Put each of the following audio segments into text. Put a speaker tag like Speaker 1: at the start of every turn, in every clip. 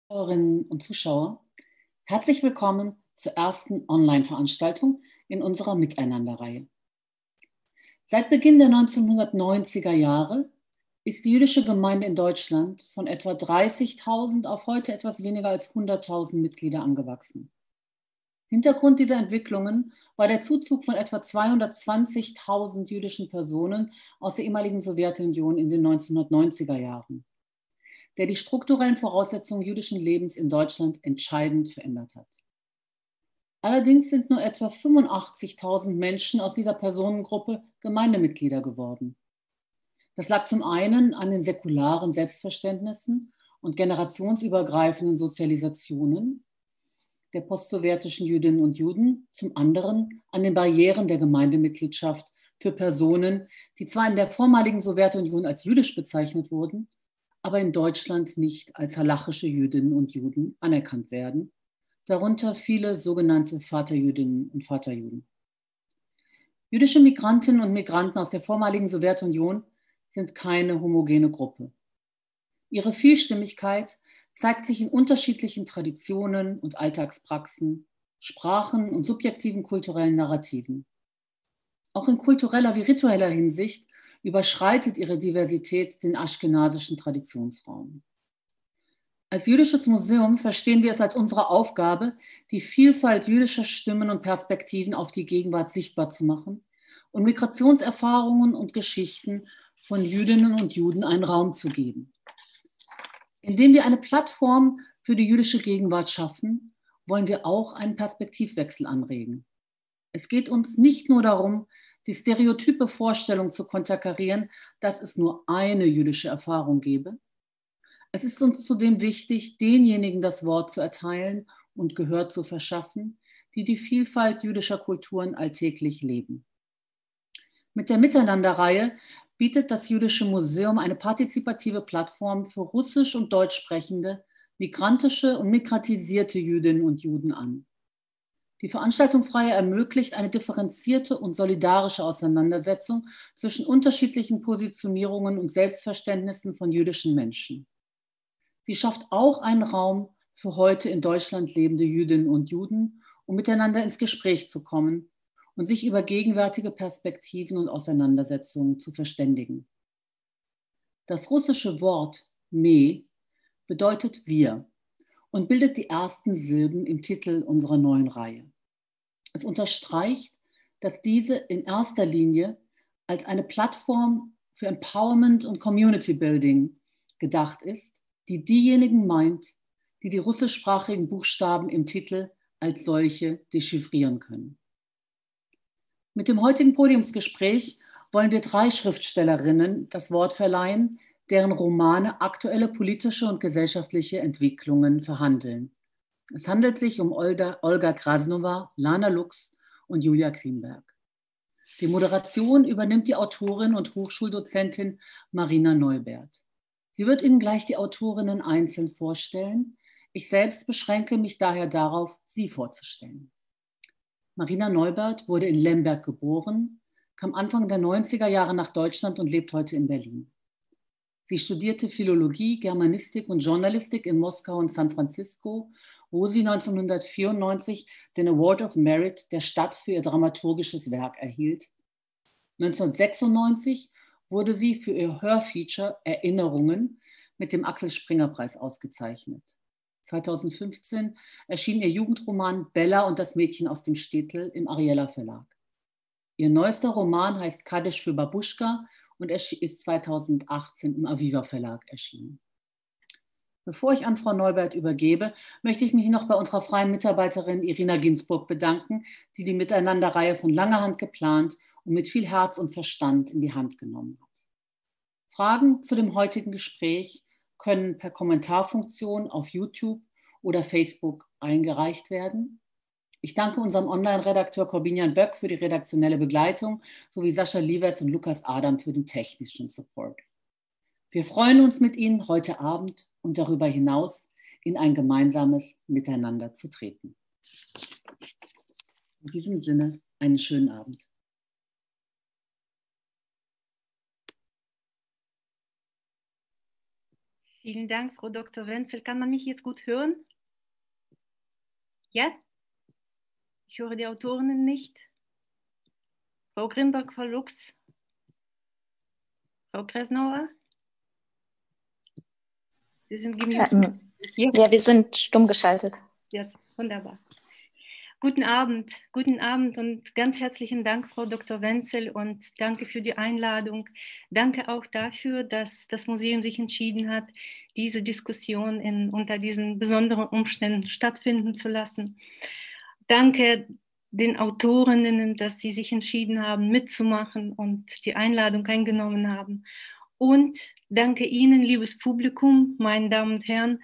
Speaker 1: Zuschauerinnen und Zuschauer, herzlich willkommen zur ersten Online-Veranstaltung in unserer Miteinander-Reihe. Seit Beginn der 1990er Jahre ist die jüdische Gemeinde in Deutschland von etwa 30.000 auf heute etwas weniger als 100.000 Mitglieder angewachsen. Hintergrund dieser Entwicklungen war der Zuzug von etwa 220.000 jüdischen Personen aus der ehemaligen Sowjetunion in den 1990er Jahren, der die strukturellen Voraussetzungen jüdischen Lebens in Deutschland entscheidend verändert hat. Allerdings sind nur etwa 85.000 Menschen aus dieser Personengruppe Gemeindemitglieder geworden. Das lag zum einen an den säkularen Selbstverständnissen und generationsübergreifenden Sozialisationen der postsowjetischen Jüdinnen und Juden, zum anderen an den Barrieren der Gemeindemitgliedschaft für Personen, die zwar in der vormaligen Sowjetunion als jüdisch bezeichnet wurden, aber in Deutschland nicht als halachische Jüdinnen und Juden anerkannt werden, darunter viele sogenannte Vaterjüdinnen und Vaterjuden. Jüdische Migrantinnen und Migranten aus der vormaligen Sowjetunion sind keine homogene Gruppe. Ihre Vielstimmigkeit zeigt sich in unterschiedlichen Traditionen und Alltagspraxen, Sprachen und subjektiven kulturellen Narrativen. Auch in kultureller wie ritueller Hinsicht überschreitet ihre Diversität den aschkenasischen Traditionsraum. Als jüdisches Museum verstehen wir es als unsere Aufgabe, die Vielfalt jüdischer Stimmen und Perspektiven auf die Gegenwart sichtbar zu machen und Migrationserfahrungen und Geschichten von Jüdinnen und Juden einen Raum zu geben. Indem wir eine Plattform für die jüdische Gegenwart schaffen, wollen wir auch einen Perspektivwechsel anregen. Es geht uns nicht nur darum, die stereotype Vorstellung zu konterkarieren, dass es nur eine jüdische Erfahrung gebe. Es ist uns zudem wichtig, denjenigen das Wort zu erteilen und Gehör zu verschaffen, die die Vielfalt jüdischer Kulturen alltäglich leben. Mit der Miteinander-Reihe bietet das Jüdische Museum eine partizipative Plattform für russisch- und deutschsprechende, migrantische und migratisierte Jüdinnen und Juden an. Die Veranstaltungsreihe ermöglicht eine differenzierte und solidarische Auseinandersetzung zwischen unterschiedlichen Positionierungen und Selbstverständnissen von jüdischen Menschen. Sie schafft auch einen Raum für heute in Deutschland lebende Jüdinnen und Juden, um miteinander ins Gespräch zu kommen und sich über gegenwärtige Perspektiven und Auseinandersetzungen zu verständigen. Das russische Wort me bedeutet wir und bildet die ersten Silben im Titel unserer neuen Reihe. Es unterstreicht, dass diese in erster Linie als eine Plattform für Empowerment und Community Building gedacht ist, die diejenigen meint, die die russischsprachigen Buchstaben im Titel als solche dechiffrieren können. Mit dem heutigen Podiumsgespräch wollen wir 3 Schriftstellerinnen das Wort verleihen, deren Romane aktuelle politische und gesellschaftliche Entwicklungen verhandeln. Es handelt sich um Olga Krasnova, Lana Lux und Julia Greenberg. Die Moderation übernimmt die Autorin und Hochschuldozentin Marina Neubert. Sie wird Ihnen gleich die Autorinnen einzeln vorstellen. Ich selbst beschränke mich daher darauf, sie vorzustellen. Marina Neubert wurde in Lemberg geboren, kam Anfang der 90er Jahre nach Deutschland und lebt heute in Berlin. Sie studierte Philologie, Germanistik und Journalistik in Moskau und San Francisco, wo sie 1994 den Award of Merit der Stadt für ihr dramaturgisches Werk erhielt. 1996 wurde sie für ihr Hörfeature Erinnerungen mit dem Axel-Springer-Preis ausgezeichnet. 2015 erschien ihr Jugendroman Bella und das Mädchen aus dem Stetel im Ariella Verlag. Ihr neuester Roman heißt Kaddisch für Babuschka und ist 2018 im Aviva Verlag erschienen. Bevor ich an Frau Neubert übergebe, möchte ich mich noch bei unserer freien Mitarbeiterin Irina Ginsburg bedanken, die die Miteinander-Reihe von langer Hand geplant und mit viel Herz und Verstand in die Hand genommen hat. Fragen zu dem heutigen Gespräch können per Kommentarfunktion auf YouTube oder Facebook eingereicht werden. Ich danke unserem Online-Redakteur Corbinian Böck für die redaktionelle Begleitung sowie Sascha Liewertz und Lukas Adam für den technischen Support. Wir freuen uns mit Ihnen heute Abend und darüber hinaus in ein gemeinsames Miteinander zu treten. In diesem Sinne einen schönen Abend.
Speaker 2: Vielen Dank, Frau Dr. Wenzel. Kann man mich jetzt gut hören? Ja? Ich höre die Autorinnen nicht. Frau Grinberg, Frau Lux, Frau Kresnauer? Sie sind gemutet.
Speaker 3: Ja, wir sind stumm geschaltet.
Speaker 2: Ja, wunderbar. Guten Abend und ganz herzlichen Dank, Frau Dr. Wenzel, und danke für die Einladung. Danke auch dafür, dass das Museum sich entschieden hat, diese Diskussion unter diesen besonderen Umständen stattfinden zu lassen. Danke den Autorinnen, dass sie sich entschieden haben, mitzumachen und die Einladung eingenommen haben. Und danke Ihnen, liebes Publikum, meine Damen und Herren,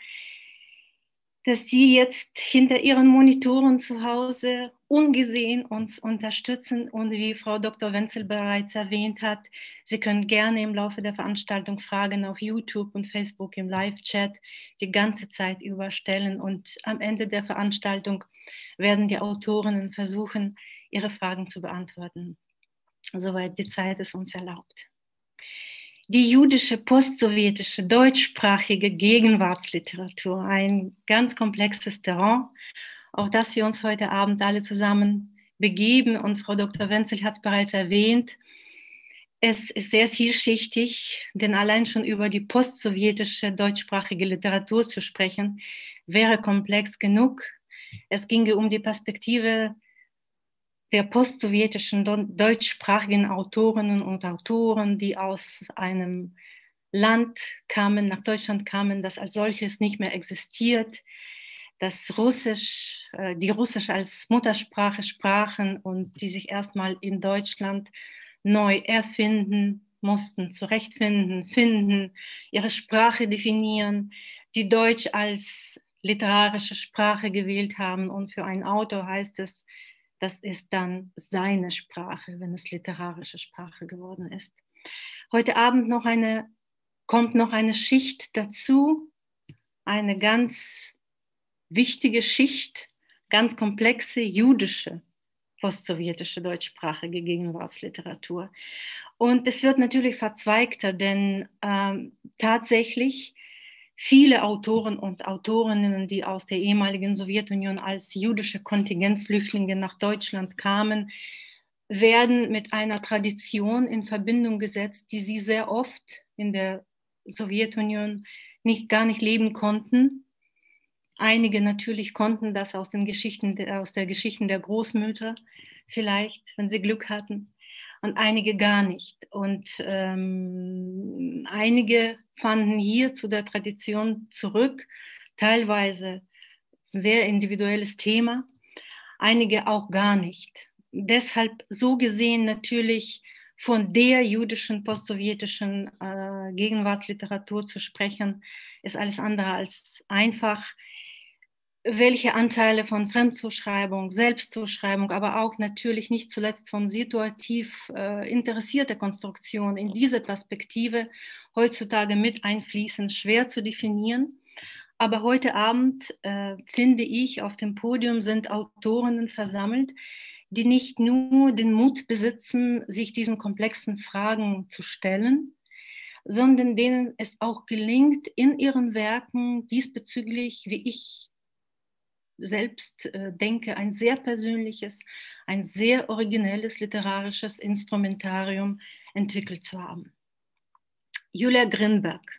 Speaker 2: dass Sie jetzt hinter Ihren Monitoren zu Hause ungesehen uns unterstützen. Und wie Frau Dr. Wenzel bereits erwähnt hat, Sie können gerne im Laufe der Veranstaltung Fragen auf YouTube und Facebook im Live-Chat die ganze Zeit über stellen. Und am Ende der Veranstaltung werden die Autorinnen versuchen, ihre Fragen zu beantworten, soweit die Zeit es uns erlaubt. Die jüdische, postsowjetische, deutschsprachige Gegenwartsliteratur, ein ganz komplexes Terrain, auf das wir uns heute Abend alle zusammen begeben. Und Frau Dr. Wenzel hat es bereits erwähnt, es ist sehr vielschichtig, denn allein schon über die postsowjetische deutschsprachige Literatur zu sprechen, wäre komplex genug. Es ginge um die Perspektive der postsowjetischen deutschsprachigen Autorinnen und Autoren, die aus einem Land kamen, nach Deutschland kamen, das als solches nicht mehr existiert, das die Russisch als Muttersprache sprachen und die sich erstmal in Deutschland neu erfinden mussten, zurechtfinden, finden, ihre Sprache definieren, die Deutsch als literarische Sprache gewählt haben. Und für einen Autor heißt es, das ist dann seine Sprache, wenn es literarische Sprache geworden ist. Heute Abend kommt noch eine Schicht dazu, eine ganz wichtige Schicht, ganz komplexe jüdische, postsowjetische deutschsprachige Gegenwartsliteratur. Und es wird natürlich verzweigter, denn tatsächlich viele Autoren und Autorinnen, die aus der ehemaligen Sowjetunion als jüdische Kontingentflüchtlinge nach Deutschland kamen, werden mit einer Tradition in Verbindung gesetzt, die sie sehr oft in der Sowjetunion gar nicht leben konnten. Einige natürlich konnten das aus der Geschichten der Großmütter vielleicht, wenn sie Glück hatten, und einige gar nicht. Und einige fanden hier zu der Tradition zurück, teilweise sehr individuelles Thema, einige auch gar nicht. Deshalb so gesehen natürlich von der jüdischen, postsowjetischen Gegenwartsliteratur zu sprechen, ist alles andere als einfach. Welche Anteile von Fremdzuschreibung, Selbstzuschreibung, aber auch natürlich nicht zuletzt von situativ interessierter Konstruktion in diese Perspektive heutzutage mit einfließen, schwer zu definieren. Aber heute Abend, finde ich, auf dem Podium sind Autorinnen versammelt, die nicht nur den Mut besitzen, sich diesen komplexen Fragen zu stellen, sondern denen es auch gelingt, in ihren Werken diesbezüglich, wie ich selbst denke, ein sehr persönliches, ein sehr originelles literarisches Instrumentarium entwickelt zu haben. Julia Grinberg.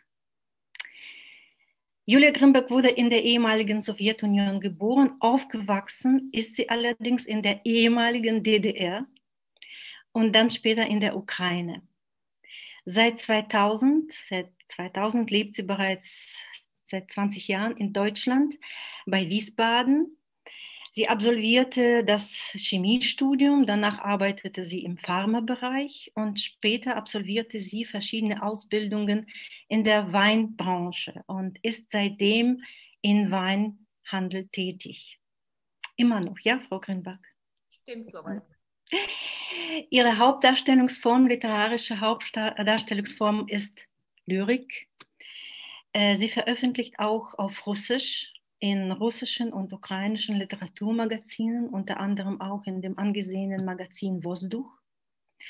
Speaker 2: Julia Grinberg wurde in der ehemaligen Sowjetunion geboren, aufgewachsen ist sie allerdings in der ehemaligen DDR und dann später in der Ukraine. Seit 2000 lebt sie bereits seit 20 Jahren in Deutschland bei Wiesbaden. Sie absolvierte das Chemiestudium, danach arbeitete sie im Pharmabereich und später absolvierte sie verschiedene Ausbildungen in der Weinbranche und ist seitdem im Weinhandel tätig. Immer noch, ja, Frau Grinberg?
Speaker 4: Stimmt soweit.
Speaker 2: Ihre Hauptdarstellungsform, literarische Hauptdarstellungsform ist Lyrik. Sie veröffentlicht auch auf Russisch in russischen und ukrainischen Literaturmagazinen, unter anderem auch in dem angesehenen Magazin Vosduch.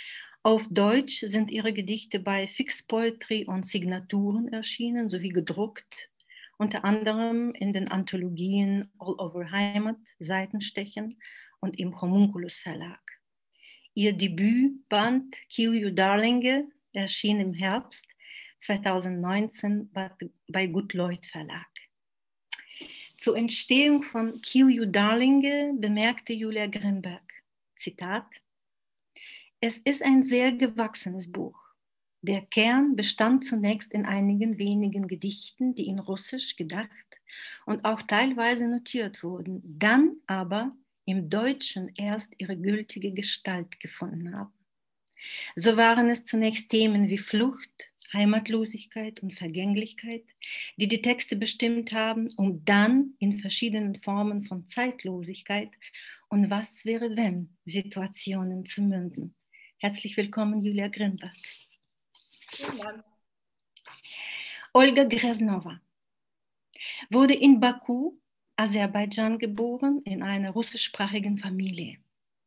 Speaker 2: Auf Deutsch sind ihre Gedichte bei Fix Poetry und Signaturen erschienen, sowie gedruckt, unter anderem in den Anthologien All Over Heimat, Seitenstechen und im Homunculus Verlag. Ihr Debütband Kill You Darlinge erschien im Herbst 2019 bei Good Lloyd Verlag. Zur Entstehung von Kill You Darlinge bemerkte Julia Grinberg, Zitat: Es ist ein sehr gewachsenes Buch. Der Kern bestand zunächst in einigen wenigen Gedichten, die in Russisch gedacht und auch teilweise notiert wurden, dann aber im Deutschen erst ihre gültige Gestalt gefunden haben. So waren es zunächst Themen wie Flucht, Heimatlosigkeit und Vergänglichkeit, die die Texte bestimmt haben, um dann in verschiedenen Formen von Zeitlosigkeit und was wäre wenn Situationen zu münden. Herzlich willkommen, Julia Grinberg.
Speaker 4: Vielen Dank.
Speaker 2: Olga Greznova wurde in Baku, Aserbaidschan, geboren, in einer russischsprachigen Familie.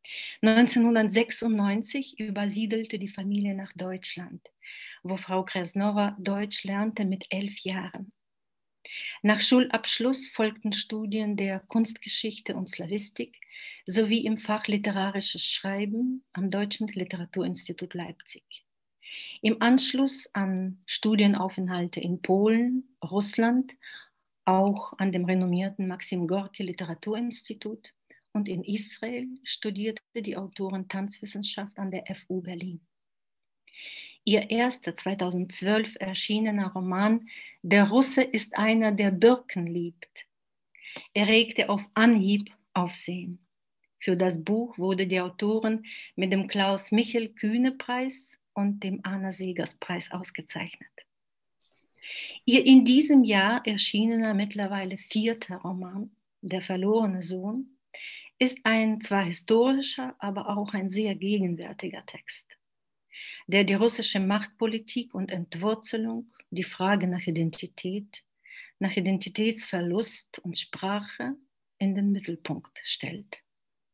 Speaker 2: 1996 übersiedelte die Familie nach Deutschland, wo Frau Greznova Deutsch lernte mit 11 Jahren. Nach Schulabschluss folgten Studien der Kunstgeschichte und Slawistik sowie im Fach Literarisches Schreiben am Deutschen Literaturinstitut Leipzig. Im Anschluss an Studienaufenthalte in Polen, Russland, auch an dem renommierten Maxim Gorki Literaturinstitut und in Israel studierte die Autorin Tanzwissenschaft an der FU Berlin. Ihr erster 2012 erschienener Roman Der Russe ist einer, der Birken liebt, erregte auf Anhieb Aufsehen. Für das Buch wurde die Autorin mit dem Klaus-Michel-Kühne-Preis und dem Anna-Segers-Preis ausgezeichnet. Ihr in diesem Jahr erschienener, mittlerweile 4. Roman, Der verlorene Sohn, ist ein zwar historischer, aber auch ein sehr gegenwärtiger Text, der die russische Machtpolitik und Entwurzelung, die Frage nach Identität, nach Identitätsverlust und Sprache in den Mittelpunkt stellt.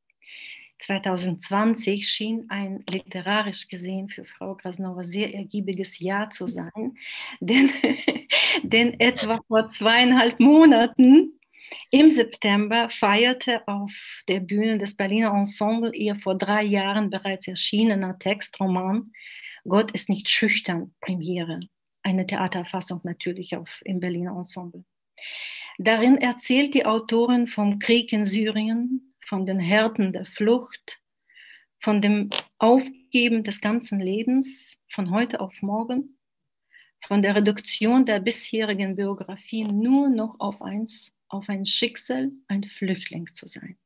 Speaker 2: 2020 schien ein literarisch gesehen für Frau Greznova sehr ergiebiges Jahr zu sein, denn etwa vor 2,5 Monaten im September feierte auf der Bühne des Berliner Ensemble ihr vor 3 Jahren bereits erschienener Textroman Gott ist nicht schüchtern Premiere, eine Theaterfassung natürlich im Berliner Ensemble. Darin erzählt die Autorin vom Krieg in Syrien, von den Härten der Flucht, von dem Aufgeben des ganzen Lebens von heute auf morgen, von der Reduktion der bisherigen Biografie nur noch auf ein Schicksal, ein Flüchtling zu sein.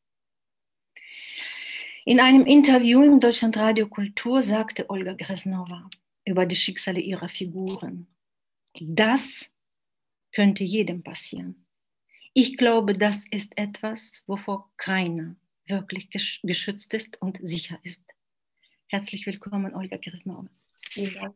Speaker 2: In einem Interview im Deutschlandradio Kultur sagte Olga Greznova über die Schicksale ihrer Figuren: Das könnte jedem passieren. Ich glaube, das ist etwas, wovor keiner wirklich geschützt ist und sicher ist. Herzlich willkommen, Olga Greznova.
Speaker 4: Vielen Dank.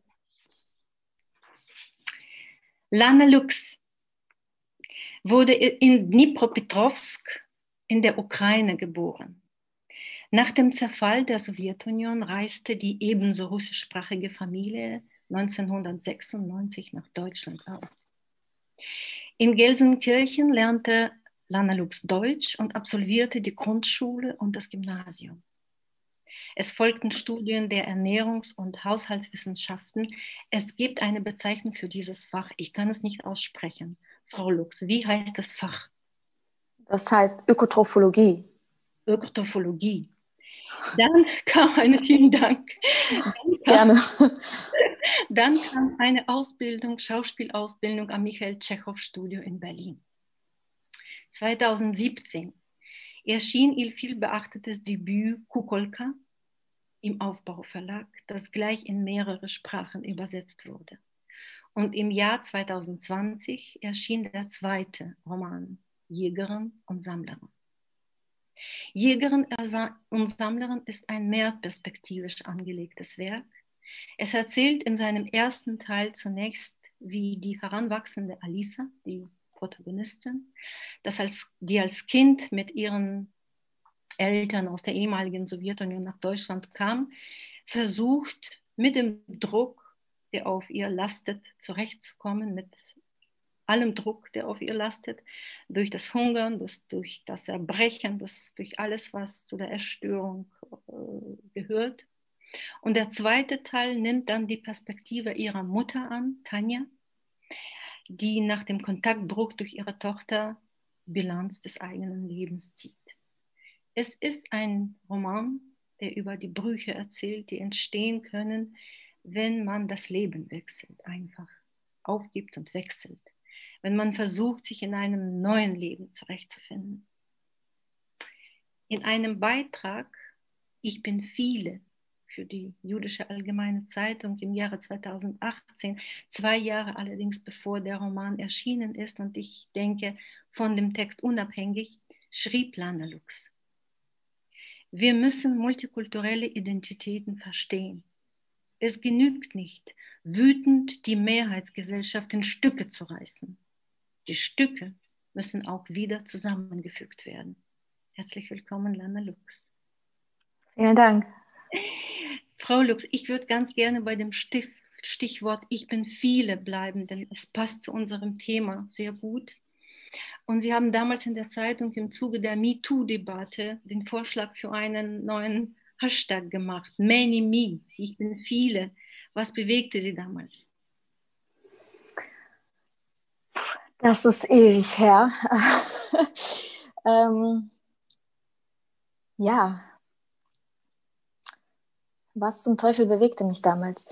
Speaker 2: Lana Lux wurde in Dnipropetrovsk in der Ukraine geboren. Nach dem Zerfall der Sowjetunion reiste die ebenso russischsprachige Familie 1996 nach Deutschland aus. In Gelsenkirchen lernte Lana Lux Deutsch und absolvierte die Grundschule und das Gymnasium. Es folgten Studien der Ernährungs- und Haushaltswissenschaften. Es gibt eine Bezeichnung für dieses Fach. Ich kann es nicht aussprechen. Frau Lux, wie heißt das Fach?
Speaker 3: Das heißt Ökotrophologie.
Speaker 2: Ökotrophologie. Dann kam vielen Dank.
Speaker 3: Gerne.
Speaker 2: Dann kam eine Ausbildung, Schauspielausbildung am Michael Tschechow Studio in Berlin. 2017 erschien ihr viel beachtetes Debüt Kukolka im Aufbau Verlag, das gleich in mehrere Sprachen übersetzt wurde. Und im Jahr 2020 erschien der 2. Roman, Jägerin und Sammlerin. Jägerin und Sammlerin ist ein mehr perspektivisch angelegtes Werk. Es erzählt in seinem ersten Teil zunächst, wie die heranwachsende Alisa, die Protagonistin, die als Kind mit ihren Eltern aus der ehemaligen Sowjetunion nach Deutschland kam, versucht, mit dem Druck, der auf ihr lastet, zurechtzukommen, mit allem Druck, der auf ihr lastet, durch das Hungern, durch das Erbrechen, durch alles, was zu der Essstörung gehört. Und der zweite Teil nimmt dann die Perspektive ihrer Mutter an, Tanja, die nach dem Kontaktbruch durch ihre Tochter Bilanz des eigenen Lebens zieht. Es ist ein Roman, der über die Brüche erzählt, die entstehen können, wenn man das Leben wechselt, einfach aufgibt und wechselt. Wenn man versucht, sich in einem neuen Leben zurechtzufinden. In einem Beitrag, Ich bin viele, für die Jüdische Allgemeine Zeitung im Jahre 2018, 2 Jahre allerdings bevor der Roman erschienen ist und ich denke von dem Text unabhängig, schrieb Lana Lux: Wir müssen multikulturelle Identitäten verstehen. Es genügt nicht, wütend die Mehrheitsgesellschaft in Stücke zu reißen. Die Stücke müssen auch wieder zusammengefügt werden. Herzlich willkommen, Lana Lux.
Speaker 3: Vielen Dank.
Speaker 2: Frau Lux, ich würde ganz gerne bei dem Stichwort Ich bin viele bleiben, denn es passt zu unserem Thema sehr gut. Und Sie haben damals in der Zeitung im Zuge der MeToo-Debatte den Vorschlag für einen neuen Hashtag gemacht, Many Me, ich bin viele. Was bewegte Sie damals?
Speaker 3: Das ist ewig her. Ja, was zum Teufel bewegte mich damals?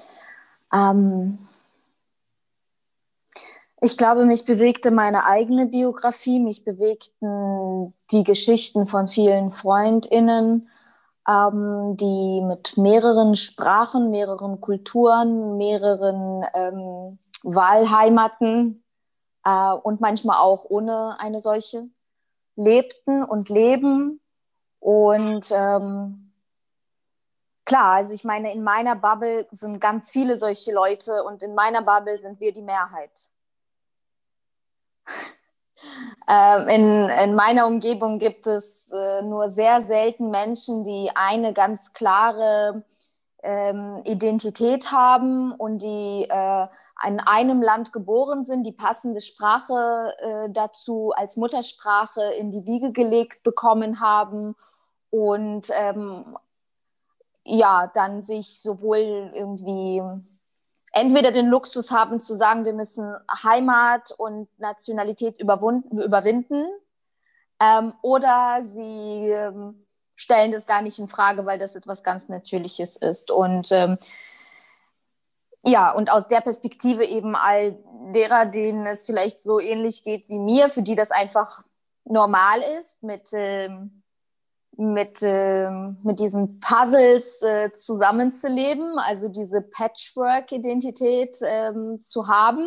Speaker 3: Ich glaube, mich bewegte meine eigene Biografie, mich bewegten die Geschichten von vielen FreundInnen, die mit mehreren Sprachen, mehreren Kulturen, mehreren Wahlheimaten und manchmal auch ohne eine solche lebten und leben. Und klar, also ich meine, in meiner Bubble sind ganz viele solche Leute und in meiner Bubble sind wir die Mehrheit. In meiner Umgebung gibt es nur sehr selten Menschen, die eine ganz klare Identität haben und die in einem Land geboren sind, die passende Sprache dazu als Muttersprache in die Wiege gelegt bekommen haben und ja, dann sich sowohl irgendwie entweder den Luxus haben zu sagen, wir müssen Heimat und Nationalität überwinden, oder sie stellen das gar nicht in Frage, weil das etwas ganz Natürliches ist. Und ja, und aus der Perspektive eben all derer, denen es vielleicht so ähnlich geht wie mir, für die das einfach normal ist, mit diesen Puzzles zusammenzuleben, also diese Patchwork-Identität zu haben.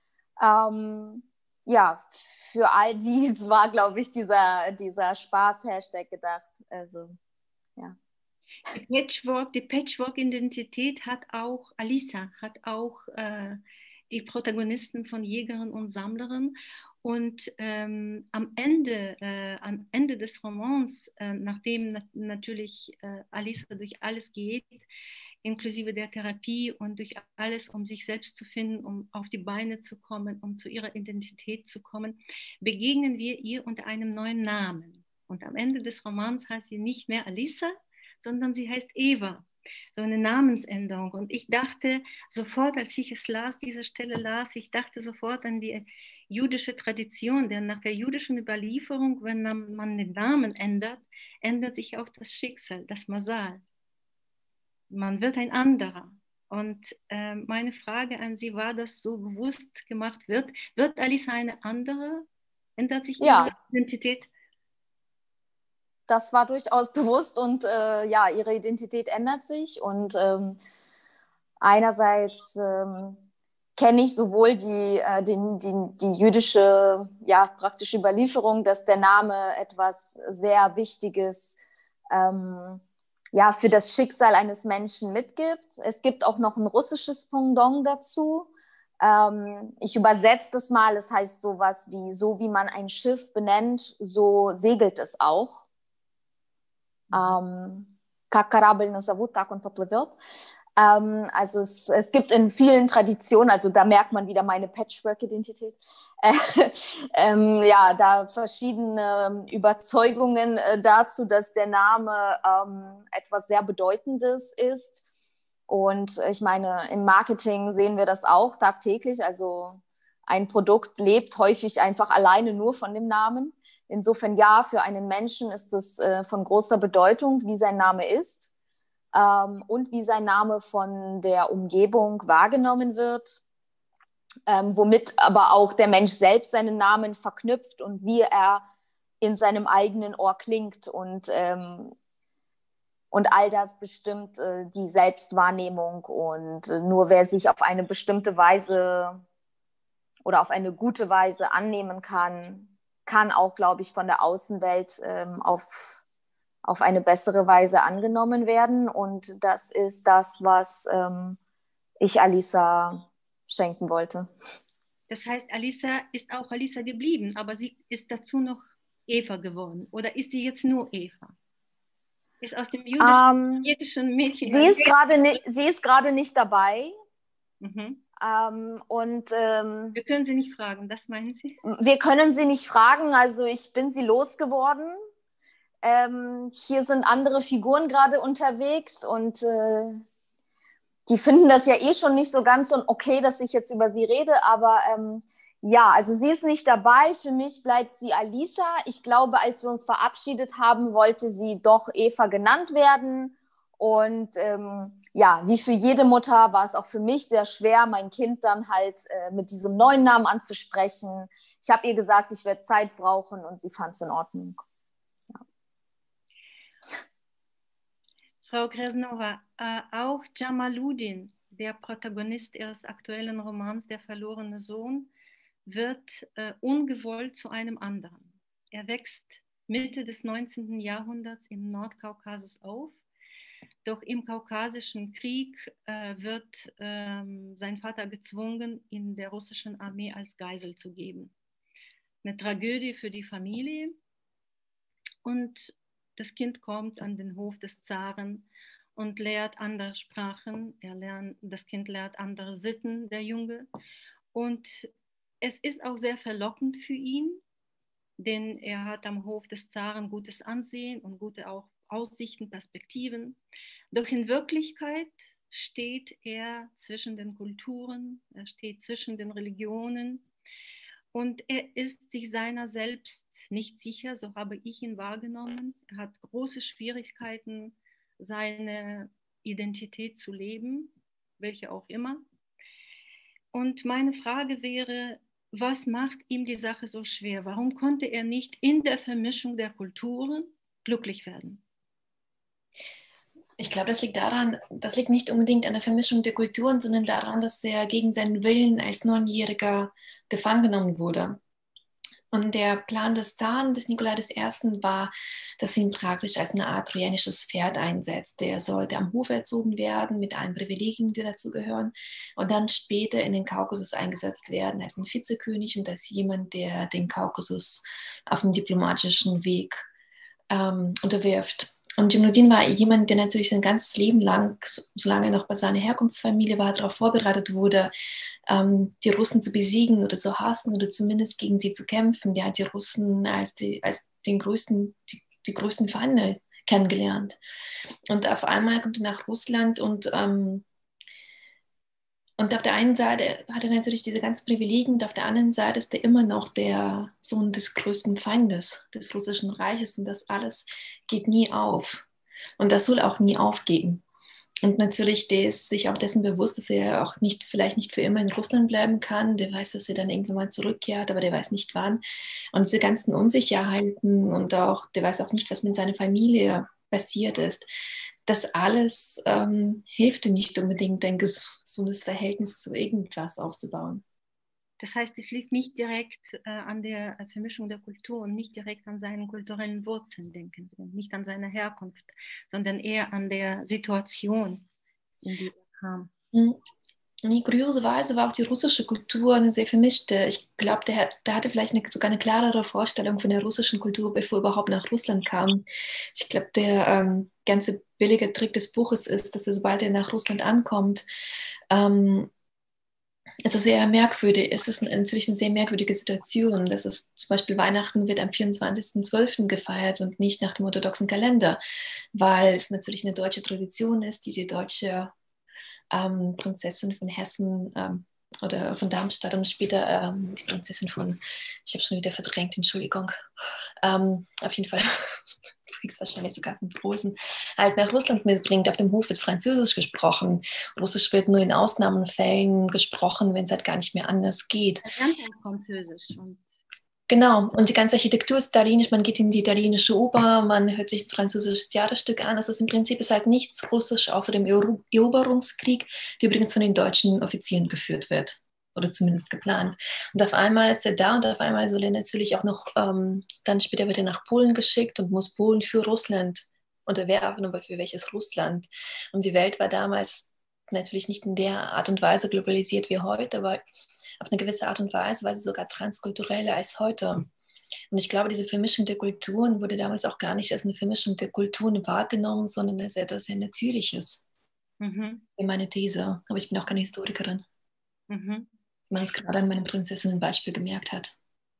Speaker 3: Ja, für all die war, glaube ich, dieser Spaß-Hashtag gedacht. Also, ja.
Speaker 2: Die Patchwork-Identität hat auch Alisa, hat auch die Protagonisten von Jägerin und Sammlerin. Und am Ende des Romans, nachdem natürlich Alisa durch alles geht, inklusive der Therapie und durch alles, um sich selbst zu finden, um auf die Beine zu kommen, um zu ihrer Identität zu kommen, begegnen wir ihr unter einem neuen Namen. Und am Ende des Romans heißt sie nicht mehr Alisa, sondern sie heißt Eva. So eine Namensänderung. Und ich dachte sofort, als ich es las, diese Stelle las, ich dachte sofort an die jüdische Tradition, denn nach der jüdischen Überlieferung, wenn man den Namen ändert, ändert sich auch das Schicksal, das Masal. Man wird ein anderer. Und meine Frage an Sie, war das so bewusst gemacht? Wird Alisa eine andere? Ändert sich ihre Identität?
Speaker 3: Das war durchaus bewusst und ja, ihre Identität ändert sich und einerseits kenne ich sowohl die jüdische, ja, praktische Überlieferung, dass der Name etwas sehr Wichtiges ja, für das Schicksal eines Menschen mitgibt. Es gibt auch noch ein russisches Pendant dazu. Ich übersetze das mal, es heißt sowas wie, so wie man ein Schiff benennt, so segelt es auch. Как корабль назовут, так он поплывет. Also es gibt in vielen Traditionen, also da merkt man wieder meine Patchwork-Identität, ja, da verschiedene Überzeugungen dazu, dass der Name etwas sehr Bedeutendes ist. Und ich meine, im Marketing sehen wir das auch tagtäglich. Also ein Produkt lebt häufig einfach alleine nur von dem Namen. Insofern ja, für einen Menschen ist es von großer Bedeutung, wie sein Name ist. Und wie sein Name von der Umgebung wahrgenommen wird, womit aber auch der Mensch selbst seinen Namen verknüpft und wie er in seinem eigenen Ohr klingt und all das bestimmt die Selbstwahrnehmung und nur wer sich auf eine bestimmte Weise oder auf eine gute Weise annehmen kann, kann auch, glaube ich, von der Außenwelt auf eine bessere Weise angenommen werden. Und das ist das, was ich Alisa schenken wollte.
Speaker 2: Das heißt, Alisa ist auch Alisa geblieben, aber sie ist dazu noch Eva geworden. Oder ist sie jetzt nur Eva? Ist aus dem jüdischen Mädchen...
Speaker 3: Sie ist gerade nicht dabei.
Speaker 2: Mhm.
Speaker 3: Wir
Speaker 2: können sie nicht fragen, das meinen Sie?
Speaker 3: Wir können sie nicht fragen, also ich bin sie losgeworden. Hier sind andere Figuren gerade unterwegs und die finden das ja eh schon nicht so ganz so okay, dass ich jetzt über sie rede, aber ja, also sie ist nicht dabei, für mich bleibt sie Alisa. Ich glaube, als wir uns verabschiedet haben, wollte sie doch Eva genannt werden und ja, wie für jede Mutter war es auch für mich sehr schwer, mein Kind dann halt mit diesem neuen Namen anzusprechen. Ich habe ihr gesagt, ich werde Zeit brauchen und sie fand es in Ordnung.
Speaker 2: Frau Krasnova, auch Jamaluddin, der Protagonist ihres aktuellen Romans Der verlorene Sohn, wird ungewollt zu einem anderen. Er wächst Mitte des 19. Jahrhunderts im Nordkaukasus auf, doch im Kaukasischen Krieg wird sein Vater gezwungen, in der russischen Armee als Geisel zu geben. Eine Tragödie für die Familie und das Kind kommt an den Hof des Zaren und lernt andere Sprachen. Das Kind lernt andere Sitten, der Junge. Und es ist auch sehr verlockend für ihn, denn er hat am Hof des Zaren gutes Ansehen und gute auch Aussichten, Perspektiven. Doch in Wirklichkeit steht er zwischen den Kulturen, er steht zwischen den Religionen. Und er ist sich seiner selbst nicht sicher, so habe ich ihn wahrgenommen. Er hat große Schwierigkeiten, seine Identität zu leben, welche auch immer. Und meine Frage wäre, was macht ihm die Sache so schwer? Warum konnte er nicht in der Vermischung der Kulturen glücklich werden?
Speaker 5: Ich glaube, das liegt nicht unbedingt an der Vermischung der Kulturen, sondern daran, dass er gegen seinen Willen als 9-Jähriger gefangen genommen wurde. Und der Plan des Zaren, des Nikolai I., war, dass sie ihn praktisch als eine Art trojanisches Pferd einsetzt. Der sollte am Hof erzogen werden, mit allen Privilegien, die dazu gehören, und dann später in den Kaukasus eingesetzt werden als ein Vizekönig und als jemand, der den Kaukasus auf dem diplomatischen Weg unterwirft. Und Jamaluddin war jemand, der natürlich sein ganzes Leben lang, solange er noch bei seiner Herkunftsfamilie war, darauf vorbereitet wurde, die Russen zu besiegen oder zu hassen oder zumindest gegen sie zu kämpfen. Der hat die Russen als die größten Feinde kennengelernt. Und auf einmal kommt er nach Russland und auf der einen Seite hat er natürlich diese ganzen Privilegien und auf der anderen Seite ist er immer noch der Sohn des größten Feindes des russischen Reiches und das alles geht nie auf. Und das soll auch nie aufgehen. Und natürlich, der ist sich auch dessen bewusst, dass er auch vielleicht nicht für immer in Russland bleiben kann. Der weiß, dass er dann irgendwann mal zurückkehrt, aber der weiß nicht wann. Und diese ganzen Unsicherheiten und auch, der weiß auch nicht, was mit seiner Familie passiert ist. Das alles hilft ihm nicht unbedingt, ein gesundes Verhältnis zu irgendwas aufzubauen.
Speaker 2: Das heißt, es liegt nicht direkt an der Vermischung der Kultur und nicht direkt an seinen kulturellen Wurzeln, denken Sie, nicht an seiner Herkunft, sondern eher an der Situation, in die er kam.
Speaker 5: Nee, kurioserweise war auch die russische Kultur eine sehr vermischte. Ich glaube, der hatte vielleicht sogar eine klarere Vorstellung von der russischen Kultur, bevor er überhaupt nach Russland kam. Ich glaube, der ganze billige Trick des Buches ist, dass er, sobald er nach Russland ankommt, ähm, es ist sehr merkwürdig. Es ist natürlich eine sehr merkwürdige Situation. Das ist zum Beispiel Weihnachten wird am 24.12. gefeiert und nicht nach dem orthodoxen Kalender, weil es natürlich eine deutsche Tradition ist, die deutsche Prinzessin von Hessen oder von Darmstadt und später die Prinzessin von, ich habe schon wieder verdrängt, Entschuldigung, auf jeden Fall, wahrscheinlich sogar von Posen, halt nach Russland mitbringt. Auf dem Hof wird Französisch gesprochen. Russisch wird nur in Ausnahmefällen gesprochen, wenn es halt gar nicht mehr anders geht.
Speaker 2: Er lernt auch Französisch.
Speaker 5: Genau, und die ganze Architektur ist italienisch, man geht in die italienische Oper, man hört sich ein französisches Theaterstück an. Also im Prinzip ist halt nichts Russisch außer dem Eroberungskrieg, der übrigens von den deutschen Offizieren geführt wird oder zumindest geplant. Und auf einmal ist er da und auf einmal soll er natürlich auch noch, dann später wird er nach Polen geschickt und muss Polen für Russland unterwerfen, aber für welches Russland? Und die Welt war damals natürlich nicht in der Art und Weise globalisiert wie heute, aber auf eine gewisse Art und Weise war sie sogar transkultureller als heute. Und ich glaube, diese Vermischung der Kulturen wurde damals auch gar nicht als eine Vermischung der Kulturen wahrgenommen, sondern als etwas sehr Natürliches.
Speaker 2: Mhm.
Speaker 5: Meine These, aber ich bin auch keine Historikerin.
Speaker 2: Mhm.
Speaker 5: Wie man es gerade an meinem Prinzessinnenbeispiel gemerkt hat.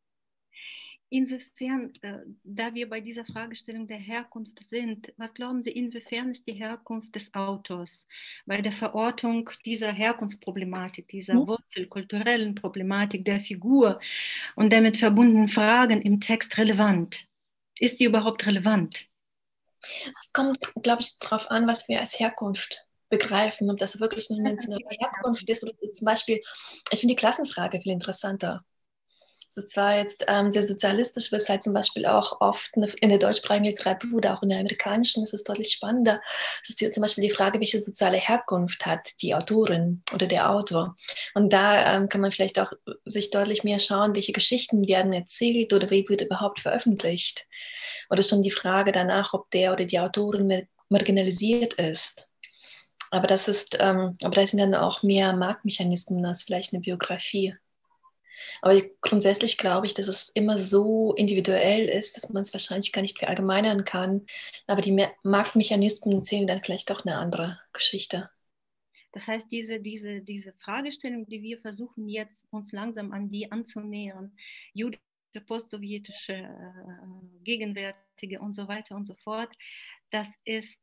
Speaker 2: Inwiefern, da wir bei dieser Fragestellung der Herkunft sind, was glauben Sie, inwiefern ist die Herkunft des Autors bei der Verortung dieser Herkunftsproblematik, dieser wurzelkulturellen Problematik der Figur und damit verbundenen Fragen im Text relevant? Ist die überhaupt relevant?
Speaker 5: Es kommt, glaube ich, darauf an, was wir als Herkunft begreifen, ob das wirklich eine Herkunft ist oder zum Beispiel, ich finde die Klassenfrage viel interessanter. Es ist zwar jetzt sehr sozialistisch, was halt zum Beispiel auch oft in der deutschsprachigen Literatur oder auch in der amerikanischen ist es deutlich spannender. Es ist zum Beispiel die Frage, welche soziale Herkunft hat die Autorin oder der Autor. Und da kann man vielleicht auch sich deutlich mehr schauen, welche Geschichten werden erzählt oder wie wird überhaupt veröffentlicht. Oder schon die Frage danach, ob der oder die Autorin marginalisiert ist. Aber das sind dann auch mehr Marktmechanismen als vielleicht eine Biografie. Aber grundsätzlich glaube ich, dass es immer so individuell ist, dass man es wahrscheinlich gar nicht verallgemeinern kann. Aber die Marktmechanismen erzählen dann vielleicht doch eine andere Geschichte.
Speaker 2: Das heißt, diese Fragestellung, die wir versuchen jetzt uns langsam an die anzunähern, jüdische, postsowjetische, gegenwärtige und so weiter und so fort, das ist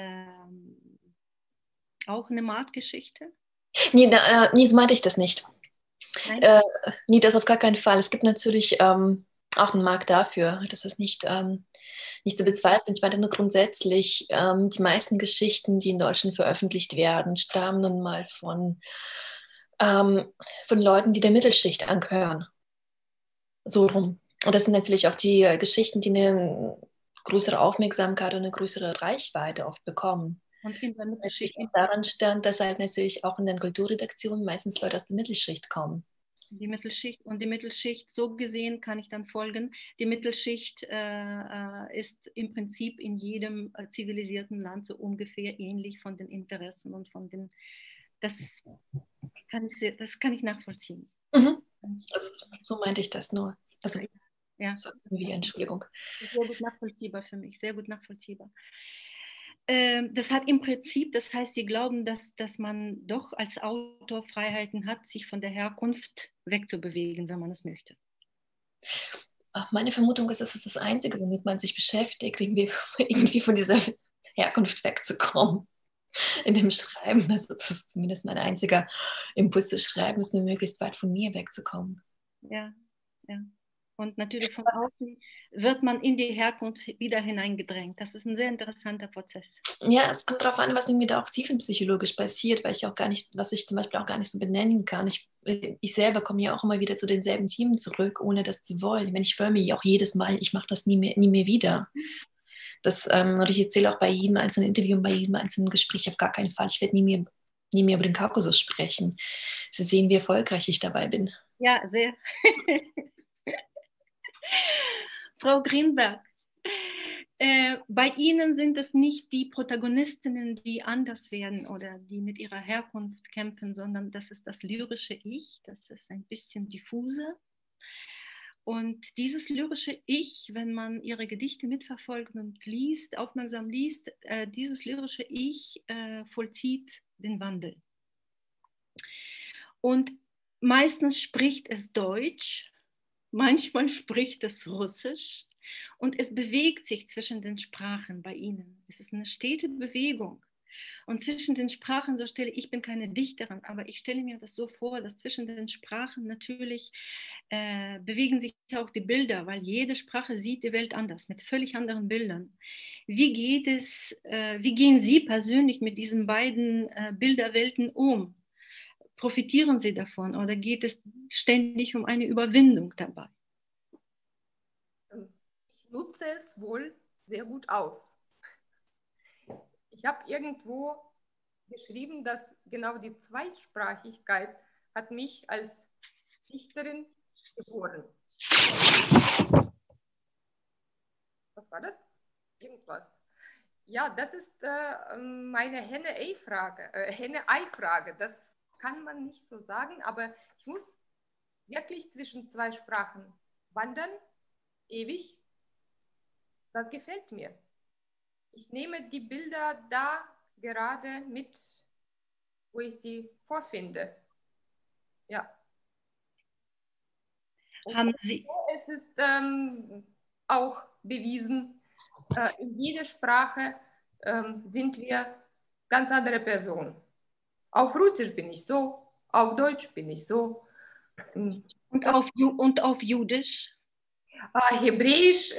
Speaker 2: auch eine Marktgeschichte?
Speaker 5: Nee, so meinte ich das nicht. Nee, das auf gar keinen Fall. Es gibt natürlich auch einen Markt dafür. Das ist nicht zu bezweifeln. Ich meine nur grundsätzlich, die meisten Geschichten, die in Deutschland veröffentlicht werden, stammen nun mal von Leuten, die der Mittelschicht angehören. So rum. Und das sind natürlich auch die Geschichten, die eine größere Aufmerksamkeit und eine größere Reichweite oft bekommen.
Speaker 2: Und in der Mittelschicht.
Speaker 5: Daran stand, dass halt natürlich auch in den Kulturredaktionen meistens Leute aus der Mittelschicht kommen.
Speaker 2: Die Mittelschicht, so gesehen kann ich dann folgen, die Mittelschicht ist im Prinzip in jedem zivilisierten Land so ungefähr ähnlich von den Interessen und von den, das kann ich nachvollziehen.
Speaker 5: Mhm. Also, so meinte ich das nur. Also,
Speaker 2: ja.
Speaker 5: Entschuldigung.
Speaker 2: Sehr gut nachvollziehbar für mich, sehr gut nachvollziehbar. Das hat im Prinzip, das heißt, Sie glauben, dass man doch als Autor Freiheiten hat, sich von der Herkunft wegzubewegen, wenn man es möchte.
Speaker 5: Meine Vermutung ist, es ist das Einzige, womit man sich beschäftigt, irgendwie von dieser Herkunft wegzukommen. In dem Schreiben, also das ist zumindest mein einziger Impuls des Schreibens, nur möglichst weit von mir wegzukommen.
Speaker 2: Ja, ja. Und natürlich von außen wird man in die Herkunft wieder hineingedrängt. Das ist ein sehr interessanter Prozess.
Speaker 5: Ja, es kommt darauf an, was irgendwie da auch tiefenpsychologisch passiert, weil was ich zum Beispiel auch gar nicht so benennen kann. Ich selber komme ja auch immer wieder zu denselben Themen zurück, ohne das zu wollen. Ich meine, ich schwöre mir auch jedes Mal, ich mache das nie mehr wieder. Und ich erzähle auch bei jedem einzelnen Interview und bei jedem einzelnen Gespräch auf gar keinen Fall. Ich werde nie mehr über den Kaukasus sprechen. Sie sehen, wie erfolgreich ich dabei bin.
Speaker 2: Ja, sehr. Frau Greenberg, Bei Ihnen sind es nicht die Protagonistinnen, die anders werden oder die mit ihrer Herkunft kämpfen, sondern das ist das lyrische Ich, das ist ein bisschen diffuser. Und dieses lyrische Ich, wenn man ihre Gedichte mitverfolgt und liest, aufmerksam liest, dieses lyrische Ich vollzieht den Wandel. Und meistens spricht es Deutsch, manchmal spricht es Russisch und es bewegt sich zwischen den Sprachen bei ihnen. Es ist eine stete Bewegung. Und zwischen den Sprachen, so stelle ich bin keine Dichterin, aber ich stelle mir das so vor, dass zwischen den Sprachen natürlich bewegen sich auch die Bilder, weil jede Sprache sieht die Welt anders, mit völlig anderen Bildern. Wie gehen Sie persönlich mit diesen beiden Bilderwelten um? Profitieren Sie davon oder geht es ständig um eine Überwindung dabei?
Speaker 4: Ich nutze es wohl sehr gut aus. Ich habe irgendwo geschrieben, dass genau die Zweisprachigkeit hat mich als Dichterin geboren. Was war das? Irgendwas. Ja, das ist meine Henne-Ei-Frage. Das kann man nicht so sagen, aber ich muss wirklich zwischen zwei Sprachen wandern, ewig. Das gefällt mir. Ich nehme die Bilder da gerade mit, wo ich sie vorfinde. Ja.
Speaker 2: Haben Sie?
Speaker 4: Es ist auch bewiesen, in jeder Sprache sind wir ganz andere Personen. Auf Russisch bin ich so, auf Deutsch bin ich so.
Speaker 2: Und auf Jüdisch?
Speaker 4: Hebräisch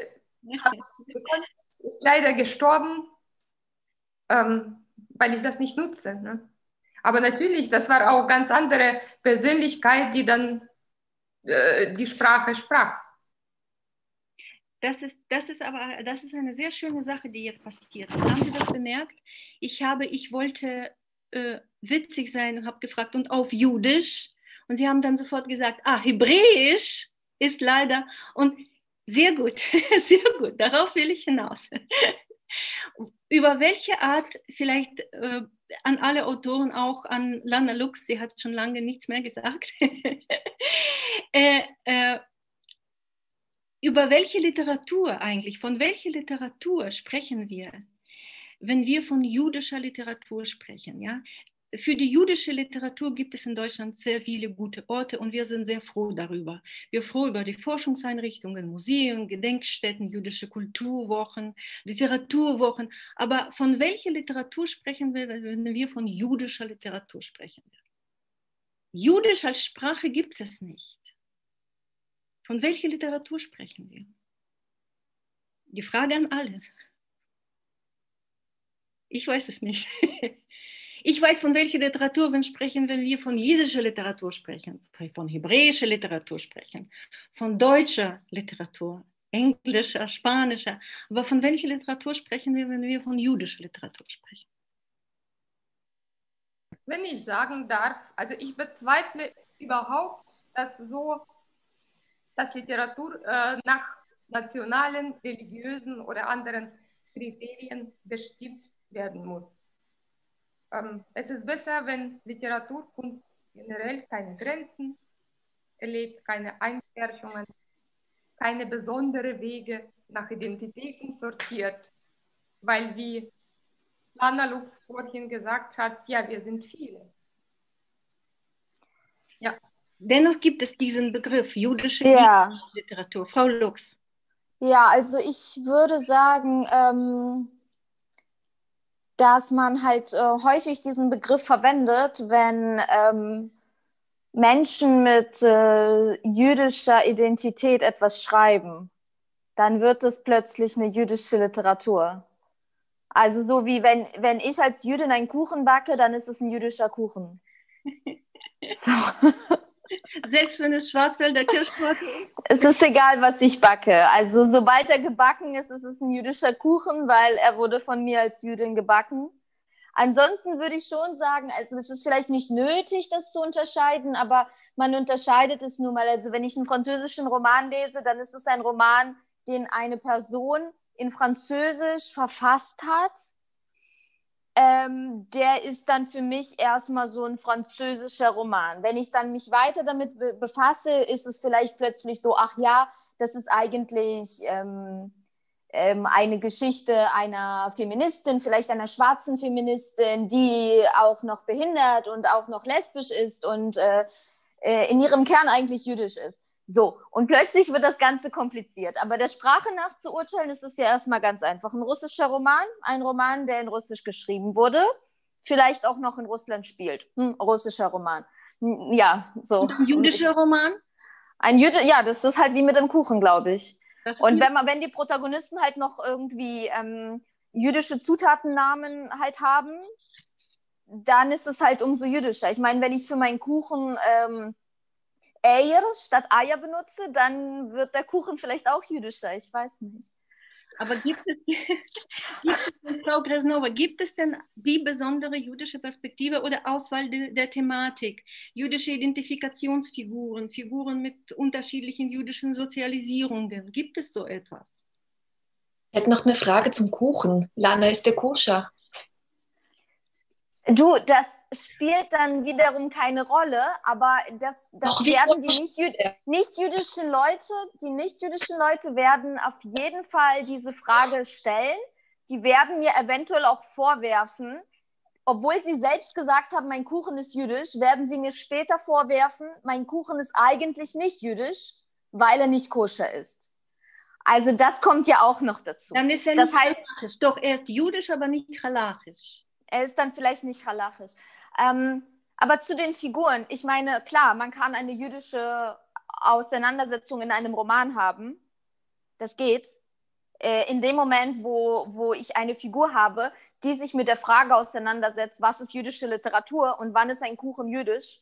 Speaker 4: ist leider gestorben, weil ich das nicht nutze. Ne? Aber natürlich, das war auch ganz andere Persönlichkeit, die dann die Sprache sprach.
Speaker 2: Das ist eine sehr schöne Sache, die jetzt passiert ist. Haben Sie das bemerkt? Ich wollte witzig sein und habe gefragt, und auf Jüdisch? Und Sie haben dann sofort gesagt, Hebräisch ist leider, und sehr gut, sehr gut, darauf will ich hinaus. Über welche Art, vielleicht an alle Autoren, auch an Lana Lux, sie hat schon lange nichts mehr gesagt, über welche Literatur eigentlich, von welcher Literatur sprechen wir, wenn wir von jüdischer Literatur sprechen? Ja? Für die jüdische Literatur gibt es in Deutschland sehr viele gute Orte und wir sind sehr froh darüber. Wir sind froh über die Forschungseinrichtungen, Museen, Gedenkstätten, jüdische Kulturwochen, Literaturwochen. Aber von welcher Literatur sprechen wir, wenn wir von jüdischer Literatur sprechen? Jüdisch als Sprache gibt es nicht. Von welcher Literatur sprechen wir? Die Frage an alle. Ich weiß es nicht. Ich weiß, von welcher Literatur wir sprechen, wenn wir von jiddischer Literatur sprechen, von hebräischer Literatur sprechen, von deutscher Literatur, englischer, spanischer. Aber von welcher Literatur sprechen wir, wenn wir von jüdischer Literatur sprechen?
Speaker 4: Wenn ich sagen darf, also ich bezweifle überhaupt, dass Literatur nach nationalen, religiösen oder anderen Kriterien bestimmt werden muss. Es ist besser, wenn Literaturkunst generell keine Grenzen erlebt, keine Einschränkungen, keine besonderen Wege nach Identitäten sortiert, weil, wie Lana Lux vorhin gesagt hat, ja, wir sind viele. Ja.
Speaker 2: Dennoch gibt es diesen Begriff, jüdische Literatur. Frau Lux.
Speaker 3: Ja, also ich würde sagen, dass man halt häufig diesen Begriff verwendet, wenn Menschen mit jüdischer Identität etwas schreiben. Dann wird es plötzlich eine jüdische Literatur. Also so wie wenn ich als Jüdin einen Kuchen backe, dann ist es ein jüdischer Kuchen. So.
Speaker 2: Selbst wenn es Schwarzwälder Kirschtorte ist?
Speaker 3: Es ist egal, was ich backe. Also sobald er gebacken ist, ist es ein jüdischer Kuchen, weil er wurde von mir als Jüdin gebacken. Ansonsten würde ich schon sagen, also es ist vielleicht nicht nötig, das zu unterscheiden, aber man unterscheidet es nun mal. Also wenn ich einen französischen Roman lese, dann ist es ein Roman, den eine Person in Französisch verfasst hat, der ist dann für mich erstmal so ein französischer Roman. Wenn ich dann mich weiter damit befasse, ist es vielleicht plötzlich so, ach ja, das ist eigentlich eine Geschichte einer Feministin, vielleicht einer schwarzen Feministin, die auch noch behindert und auch noch lesbisch ist und in ihrem Kern eigentlich jüdisch ist. So, und plötzlich wird das Ganze kompliziert. Aber der Sprache nach zu urteilen, ist es ja erstmal ganz einfach. Ein russischer Roman, ein Roman, der in Russisch geschrieben wurde, vielleicht auch noch in Russland spielt. Russischer Roman. Ja, so.
Speaker 2: Und ein jüdischer Roman?
Speaker 3: Ja, das ist halt wie mit dem Kuchen, glaube ich. Und wenn die Protagonisten halt noch irgendwie jüdische Zutatennamen halt haben, dann ist es halt umso jüdischer. Ich meine, wenn ich für meinen Kuchen Eier statt Eier benutze, dann wird der Kuchen vielleicht auch jüdischer, ich weiß nicht.
Speaker 2: Aber Frau Krasnova, gibt es denn die besondere jüdische Perspektive oder Auswahl der Thematik? Jüdische Identifikationsfiguren, Figuren mit unterschiedlichen jüdischen Sozialisierungen. Gibt es so etwas?
Speaker 5: Ich hätte noch eine Frage zum Kuchen. Lana, ist der koscher?
Speaker 3: Du, das spielt dann wiederum keine Rolle, aber das werden die nicht-jüdischen Leute werden auf jeden Fall diese Frage stellen. Die werden mir eventuell auch vorwerfen, obwohl sie selbst gesagt haben, mein Kuchen ist jüdisch, werden sie mir später vorwerfen, mein Kuchen ist eigentlich nicht jüdisch, weil er nicht koscher ist. Also das kommt ja auch noch dazu.
Speaker 2: Dann ist er nicht halachisch. Doch, er ist jüdisch, aber nicht halachisch.
Speaker 3: Er ist dann vielleicht nicht halachisch. Aber zu den Figuren, ich meine, klar, man kann eine jüdische Auseinandersetzung in einem Roman haben. Das geht. In dem Moment, wo ich eine Figur habe, die sich mit der Frage auseinandersetzt, was ist jüdische Literatur und wann ist ein Kuchen jüdisch,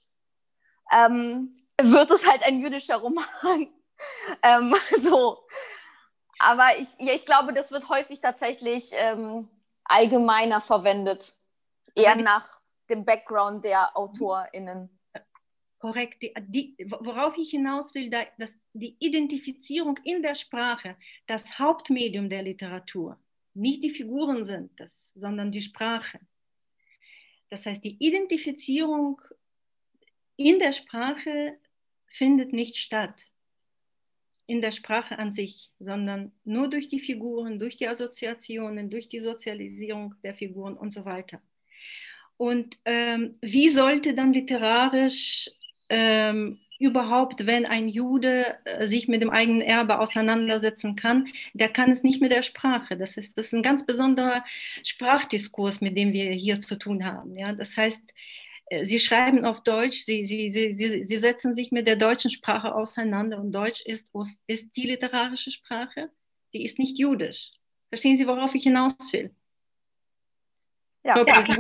Speaker 3: wird es halt ein jüdischer Roman. So. Aber ich glaube, das wird häufig tatsächlich allgemeiner verwendet. Eher nach dem Background der AutorInnen.
Speaker 2: Korrekt. Worauf ich hinaus will, dass die Identifizierung in der Sprache das Hauptmedium der Literatur, nicht die Figuren sind das, sondern die Sprache. Das heißt, die Identifizierung in der Sprache findet nicht statt. In der Sprache an sich, sondern nur durch die Figuren, durch die Assoziationen, durch die Sozialisierung der Figuren und so weiter. Und wie sollte dann literarisch überhaupt, wenn ein Jude sich mit dem eigenen Erbe auseinandersetzen kann, der kann es nicht mit der Sprache. Das ist ein ganz besonderer Sprachdiskurs, mit dem wir hier zu tun haben. Ja? Das heißt, Sie schreiben auf Deutsch, Sie setzen sich mit der deutschen Sprache auseinander und Deutsch ist die literarische Sprache, die ist nicht jüdisch. Verstehen Sie, worauf ich hinaus will?
Speaker 3: Ja.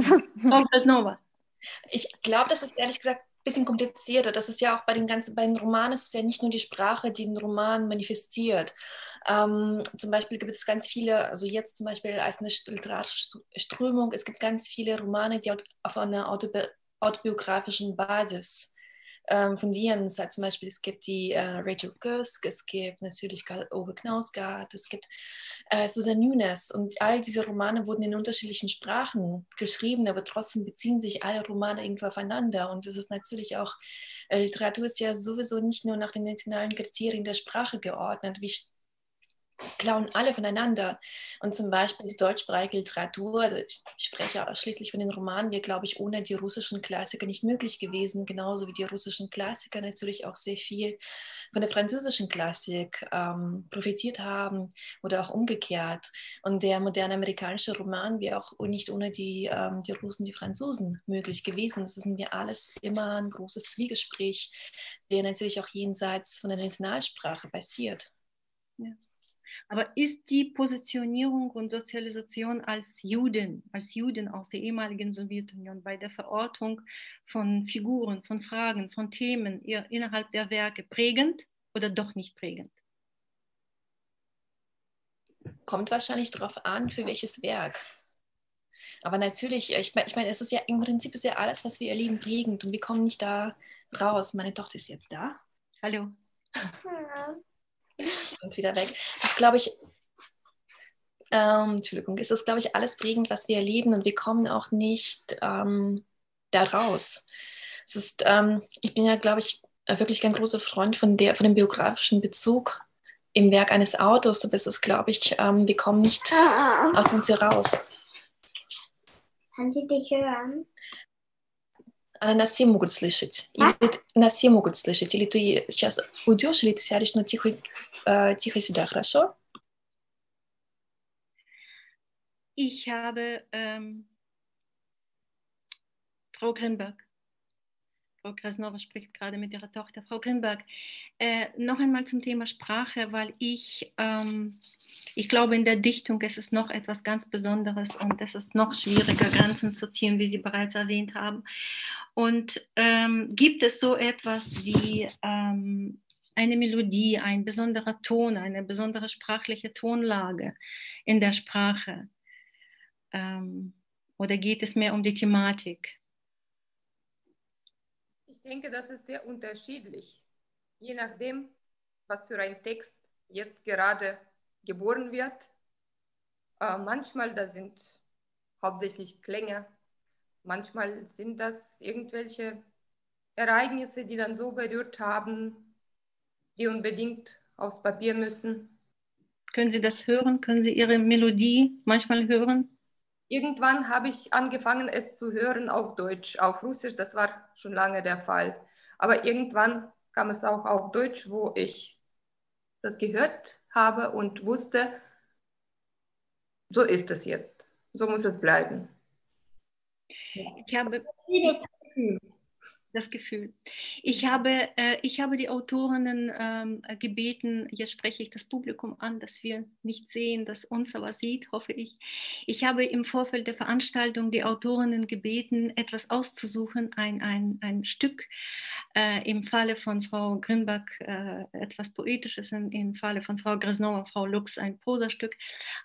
Speaker 5: Ich glaube, das ist ehrlich gesagt ein bisschen komplizierter. Das ist ja auch bei den Romanen, es ist ja nicht nur die Sprache, die den Roman manifestiert. Zum Beispiel gibt es ganz viele, also jetzt zum Beispiel als eine literarische Strömung, es gibt ganz viele Romane, die auf einer autobiografischen Basis fundieren. Das heißt zum Beispiel, es gibt die Rachel Cusk, es gibt natürlich Karl-Ove Knausgard, es gibt Susan Nunes und all diese Romane wurden in unterschiedlichen Sprachen geschrieben, aber trotzdem beziehen sich alle Romane irgendwo aufeinander und das ist natürlich auch, Literatur ist ja sowieso nicht nur nach den nationalen Kriterien der Sprache geordnet, wie klauen alle voneinander. Und zum Beispiel die deutschsprachige Literatur, ich spreche schließlich von den Romanen, wäre, glaube ich, ohne die russischen Klassiker nicht möglich gewesen, genauso wie die russischen Klassiker natürlich auch sehr viel von der französischen Klassik profitiert haben oder auch umgekehrt. Und der moderne amerikanische Roman wäre auch nicht ohne die Russen, die Franzosen möglich gewesen. Das ist mir alles immer ein großes Zwiegespräch, der natürlich auch jenseits von der Nationalsprache passiert.
Speaker 2: Ja. Aber ist die Positionierung und Sozialisation als Juden aus der ehemaligen Sowjetunion bei der Verortung von Figuren, von Fragen, von Themen innerhalb der Werke prägend oder doch nicht prägend?
Speaker 5: Kommt wahrscheinlich darauf an, für welches Werk. Aber natürlich, ich meine, es ist ja im Prinzip ist ja alles, was wir erleben, prägend und wir kommen nicht da raus. Meine Tochter ist jetzt da.
Speaker 2: Hallo.
Speaker 5: Und wieder weg. Das glaube ich, Entschuldigung, es ist, glaube ich, alles prägend, was wir erleben und wir kommen auch nicht da raus. Es ist, ich bin ja, glaube ich, wirklich kein großer Freund von dem biografischen Bezug im Werk eines Autors, aber es ist, glaube ich, wir kommen nicht aus uns heraus.
Speaker 6: Kann sie dich hören?
Speaker 5: Она нас все могут слышать. Нас все могут слышать. Или ты сейчас уйдешь, или ты сядешь, но тихо сюда, хорошо?
Speaker 2: Ich habe Frau Grinberg. Frau Krasnova spricht gerade mit ihrer Tochter. Frau Grinberg, noch einmal zum Thema Sprache, weil ich glaube, in der Dichtung ist es noch etwas ganz Besonderes und es ist noch schwieriger, Grenzen zu ziehen, wie Sie bereits erwähnt haben. Und gibt es so etwas wie eine Melodie, ein besonderer Ton, eine besondere sprachliche Tonlage in der Sprache? Oder geht es mehr um die Thematik?
Speaker 4: Ich denke, das ist sehr unterschiedlich, je nachdem, was für ein Text jetzt gerade geboren wird. Manchmal da sind hauptsächlich Klänge, manchmal sind das irgendwelche Ereignisse, die dann so berührt haben, die unbedingt aufs Papier müssen.
Speaker 2: Können Sie das hören? Können Sie Ihre Melodie manchmal hören?
Speaker 4: Irgendwann habe ich angefangen, es zu hören auf Deutsch, auf Russisch, das war schon lange der Fall. Aber irgendwann kam es auch auf Deutsch, wo ich das gehört habe und wusste, so ist es jetzt, so muss es bleiben.
Speaker 2: Ich habe das Gefühl. Ich habe die Autorinnen gebeten, jetzt spreche ich das Publikum an, das wir nicht sehen, das uns aber sieht, hoffe ich. Ich habe im Vorfeld der Veranstaltung die Autorinnen gebeten, etwas auszusuchen, ein Stück, im Falle von Frau Grinberg etwas Poetisches, im Falle von Frau Krasnova, Frau Lux ein Prosastück.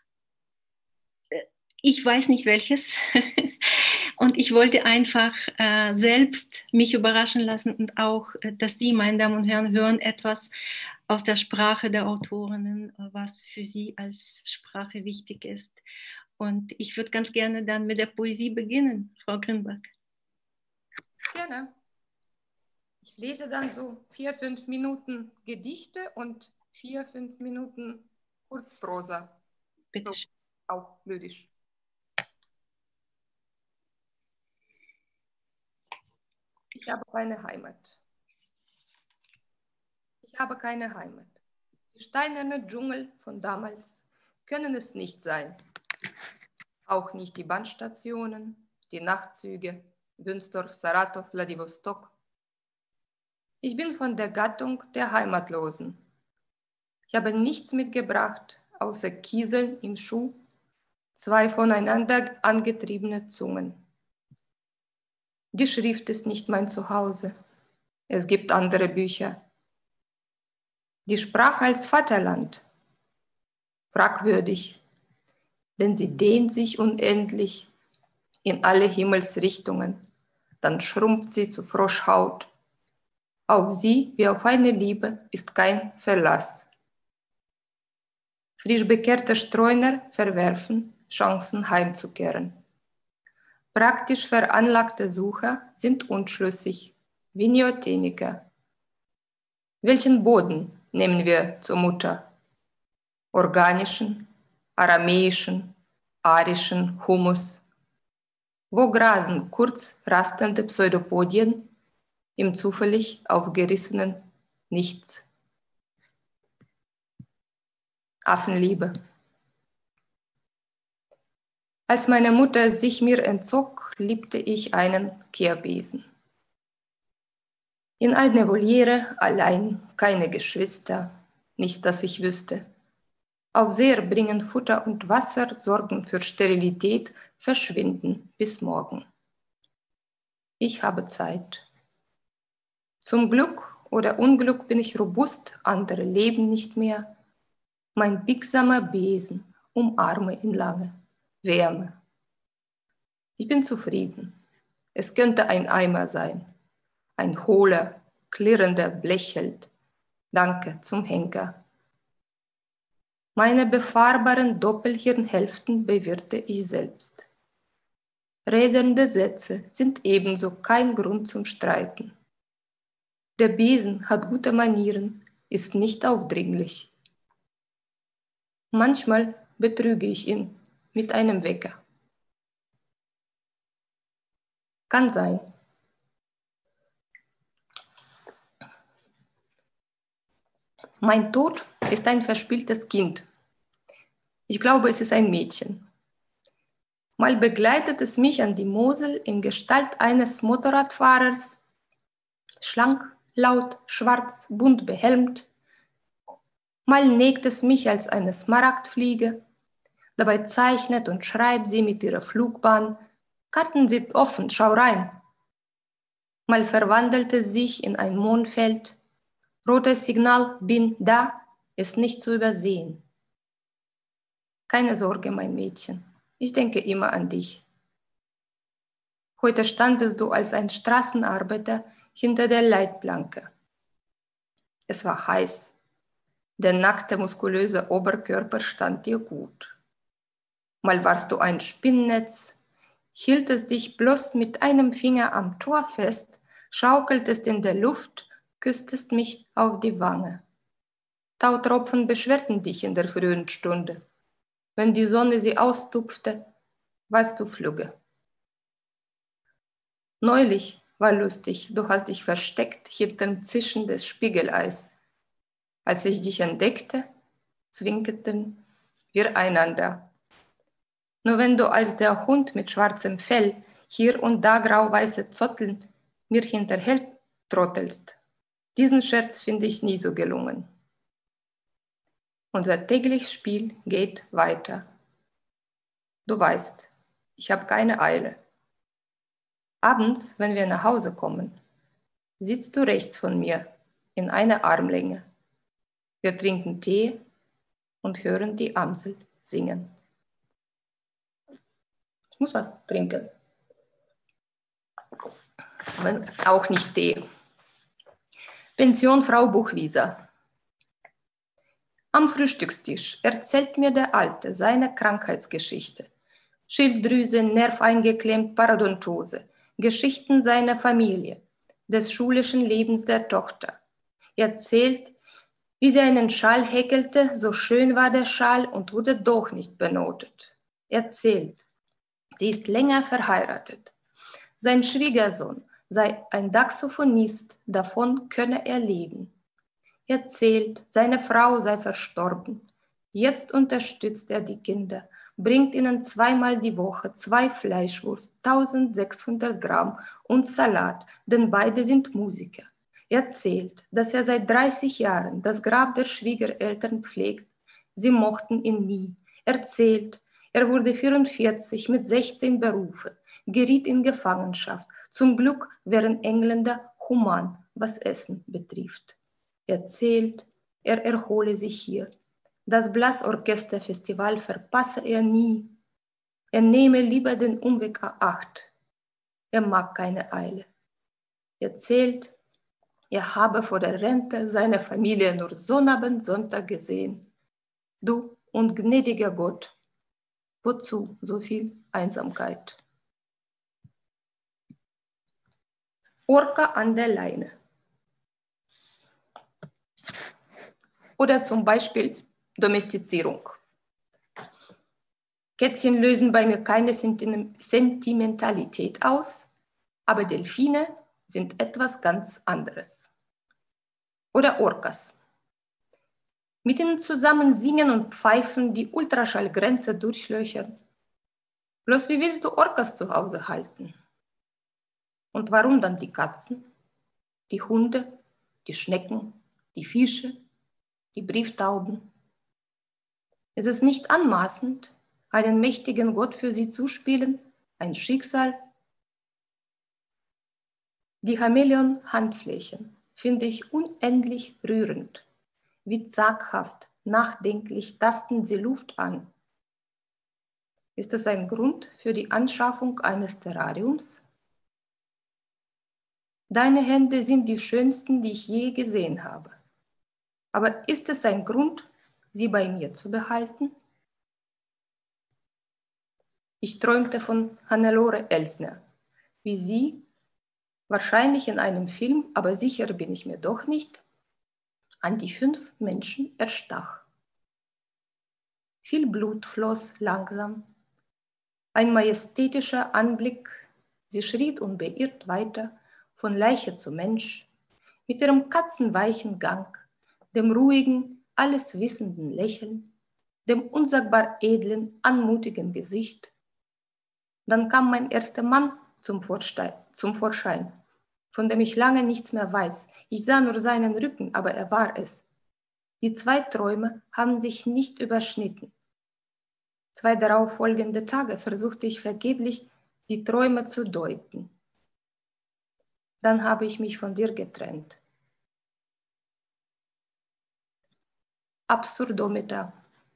Speaker 2: Ich weiß nicht welches. Und ich wollte einfach selbst mich überraschen lassen und auch, dass Sie, meine Damen und Herren, hören etwas aus der Sprache der Autorinnen, was für Sie als Sprache wichtig ist. Und ich würde ganz gerne dann mit der Poesie beginnen, Frau Grinberg.
Speaker 4: Gerne. Ich lese dann so 4-5 Minuten Gedichte und 4-5 Minuten Kurzprosa.
Speaker 2: Bitte.
Speaker 4: So, auch lyrisch. Ich habe keine Heimat. Ich habe keine Heimat. Die steinerne Dschungel von damals können es nicht sein. Auch nicht die Bahnstationen, die Nachtzüge, Wünsdorf, Saratow, Wladiwostok. Ich bin von der Gattung der Heimatlosen. Ich habe nichts mitgebracht, außer Kieseln im Schuh, 2 voneinander angetriebene Zungen. Die Schrift ist nicht mein Zuhause. Es gibt andere Bücher. Die Sprache als Vaterland. Fragwürdig, denn sie dehnt sich unendlich in alle Himmelsrichtungen. Dann schrumpft sie zu Froschhaut. Auf sie wie auf eine Liebe ist kein Verlass. Frisch bekehrte Streuner verwerfen, Chancen heimzukehren. Praktisch veranlagte Sucher sind unschlüssig, wie Neotheniker. Welchen Boden nehmen wir zur Mutter? Organischen, aramäischen, arischen Humus? Wo grasen kurz rastende Pseudopodien im zufällig aufgerissenen Nichts? Affenliebe. Als meine Mutter sich mir entzog, liebte ich einen Kehrbesen. In einer Voliere, allein, keine Geschwister, nichts, das ich wüsste. Aufseher bringen Futter und Wasser, sorgen für Sterilität, verschwinden bis morgen. Ich habe Zeit. Zum Glück oder Unglück bin ich robust, andere leben nicht mehr. Mein biegsamer Besen umarme ihn lange. Wärme. Ich bin zufrieden. Es könnte ein Eimer sein. Ein hohler, klirrender Blechheld. Danke zum Henker. Meine befahrbaren Doppelhirnhälften bewirte ich selbst. Redende Sätze sind ebenso kein Grund zum Streiten. Der Besen hat gute Manieren, ist nicht aufdringlich. Manchmal betrüge ich ihn mit einem Wecker. Kann sein. Mein Tod ist ein verspieltes Kind. Ich glaube, es ist ein Mädchen. Mal begleitet es mich an die Mosel in Gestalt eines Motorradfahrers, schlank, laut, schwarz, bunt behelmt. Mal näht es mich als eine Smaragdfliege. Dabei zeichnet und schreibt sie mit ihrer Flugbahn. Karten sind offen, schau rein. Mal verwandelt es sich in ein Mondfeld. Rotes Signal, bin da, ist nicht zu übersehen. Keine Sorge, mein Mädchen, ich denke immer an dich. Heute standest du als ein Straßenarbeiter hinter der Leitplanke. Es war heiß. Der nackte, muskulöse Oberkörper stand dir gut. Mal warst du ein Spinnnetz, hieltest dich bloß mit einem Finger am Tor fest, schaukeltest in der Luft, küsstest mich auf die Wange. Tautropfen beschwerten dich in der frühen Stunde. Wenn die Sonne sie austupfte, warst du flügge. Neulich war lustig, du hast dich versteckt hinterm Zischen des Spiegeleis. Als ich dich entdeckte, zwinkten wir einander. Nur wenn du als der Hund mit schwarzem Fell hier und da grau-weiße Zotteln mir hinterher trottelst, diesen Scherz finde ich nie so gelungen. Unser tägliches Spiel geht weiter. Du weißt, ich habe keine Eile. Abends, wenn wir nach Hause kommen, sitzt du rechts von mir in einer Armlänge. Wir trinken Tee und hören die Amsel singen. Ich muss was trinken. Aber auch nicht Tee. Pension Frau Buchwieser. Am Frühstückstisch erzählt mir der Alte seine Krankheitsgeschichte. Schilddrüse, Nerv eingeklemmt, Parodontose. Geschichten seiner Familie, des schulischen Lebens der Tochter. Er erzählt, wie sie einen Schal häkelte, so schön war der Schal und wurde doch nicht benotet. Er erzählt, sie ist länger verheiratet. Sein Schwiegersohn sei ein Saxophonist, davon könne er leben. Er erzählt, seine Frau sei verstorben. Jetzt unterstützt er die Kinder, bringt ihnen 2-mal die Woche 2 Fleischwurst, 1600 Gramm und Salat, denn beide sind Musiker. Er erzählt, dass er seit 30 Jahren das Grab der Schwiegereltern pflegt. Sie mochten ihn nie. Er erzählt, er wurde 44 mit 16 berufen, geriet in Gefangenschaft. Zum Glück wären Engländer human, was Essen betrifft. Er erzählt, er erhole sich hier. Das Blasorchesterfestival verpasse er nie. Er nehme lieber den Umweg A8. Er mag keine Eile. Er erzählt, er habe vor der Rente seine Familie nur Sonnabend, Sonntag gesehen. Du und gnädiger Gott, wozu so viel Einsamkeit? Orca an der Leine. Oder zum Beispiel Domestizierung. Kätzchen lösen bei mir keine Sentimentalität aus, aber Delfine sind etwas ganz anderes. Oder Orcas. Mit ihnen zusammen singen und pfeifen, die Ultraschallgrenze durchlöchern. Bloß wie willst du Orcas zu Hause halten? Und warum dann die Katzen, die Hunde, die Schnecken, die Fische, die Brieftauben? Es ist nicht anmaßend, einen mächtigen Gott für sie zuspielen, ein Schicksal. Die Chamäleon-Handflächen finde ich unendlich rührend. Wie zaghaft, nachdenklich tasten sie Luft an. Ist das ein Grund für die Anschaffung eines Terrariums? Deine Hände sind die schönsten, die ich je gesehen habe. Aber ist es ein Grund, sie bei mir zu behalten? Ich träumte von Hannelore Elsner, wie sie, wahrscheinlich in einem Film, aber sicher bin ich mir doch nicht, an die 5 Menschen erstach. Viel Blut floss langsam, ein majestätischer Anblick, sie schritt unbeirrt weiter, von Leiche zu Mensch, mit ihrem katzenweichen Gang, dem ruhigen, alles wissenden Lächeln, dem unsagbar edlen, anmutigen Gesicht. Dann kam mein erster Mann zum Vorschein, von dem ich lange nichts mehr weiß. Ich sah nur seinen Rücken, aber er war es. Die 2 Träume haben sich nicht überschnitten. 2 darauffolgende Tage versuchte ich vergeblich, die Träume zu deuten. Dann habe ich mich von dir getrennt. Absurdometer.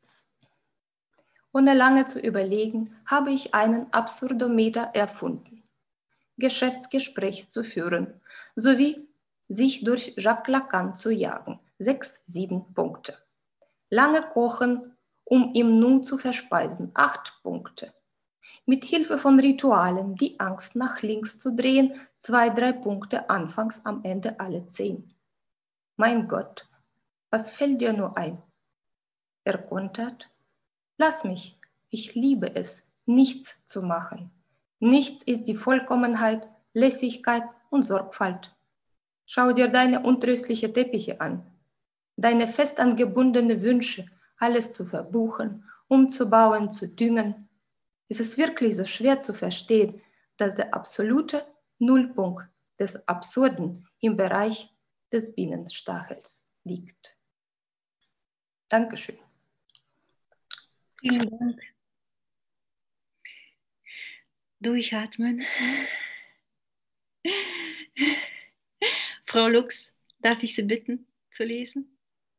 Speaker 4: Ohne lange zu überlegen, habe ich einen Absurdometer erfunden. Geschäftsgespräche zu führen, sowie sich durch Jacques Lacan zu jagen. 6, 7 Punkte. Lange kochen, um im Nu zu verspeisen. 8 Punkte. Mit Hilfe von Ritualen die Angst nach links zu drehen. 2, 3 Punkte, anfangs, am Ende alle 10. Mein Gott, was fällt dir nur ein? Er kontert: Lass mich, ich liebe es, nichts zu machen. Nichts ist die Vollkommenheit, Lässigkeit und Sorgfalt. Schau dir deine untröstlichen Teppiche an, deine fest angebundene Wünsche, alles zu verbuchen, umzubauen, zu düngen. Es ist wirklich so schwer zu verstehen, dass der absolute Nullpunkt des Absurden im Bereich des Bienenstachels liegt. Dankeschön.
Speaker 2: Vielen Dank. Durchatmen. Frau Lux, darf ich Sie bitten, zu lesen?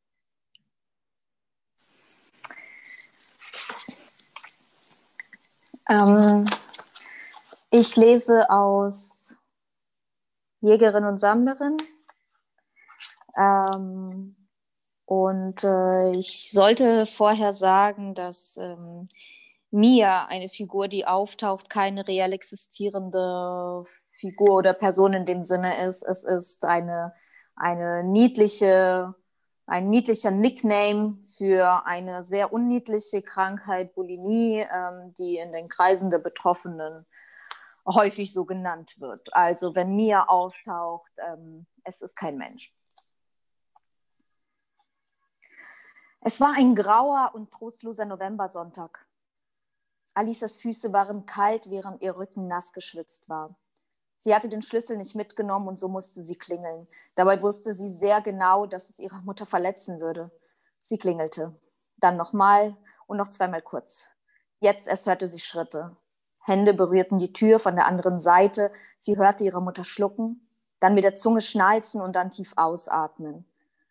Speaker 3: Ich lese aus Jägerin und Sammlerin. Ich sollte vorher sagen, dass Mia, eine Figur, die auftaucht, keine real existierende Figur oder Person in dem Sinne ist. Es ist ein niedlicher Nickname für eine sehr unniedliche Krankheit, Bulimie, die in den Kreisen der Betroffenen häufig so genannt wird. Also wenn Mia auftaucht, es ist kein Mensch. Es war ein grauer und trostloser Novembersonntag. Alisas Füße waren kalt, während ihr Rücken nass geschwitzt war. Sie hatte den Schlüssel nicht mitgenommen und so musste sie klingeln. Dabei wusste sie sehr genau, dass es ihre Mutter verletzen würde. Sie klingelte. Dann nochmal und noch 2-mal kurz. Jetzt erst hörte sie Schritte. Hände berührten die Tür von der anderen Seite. Sie hörte ihre Mutter schlucken, dann mit der Zunge schnalzen und dann tief ausatmen.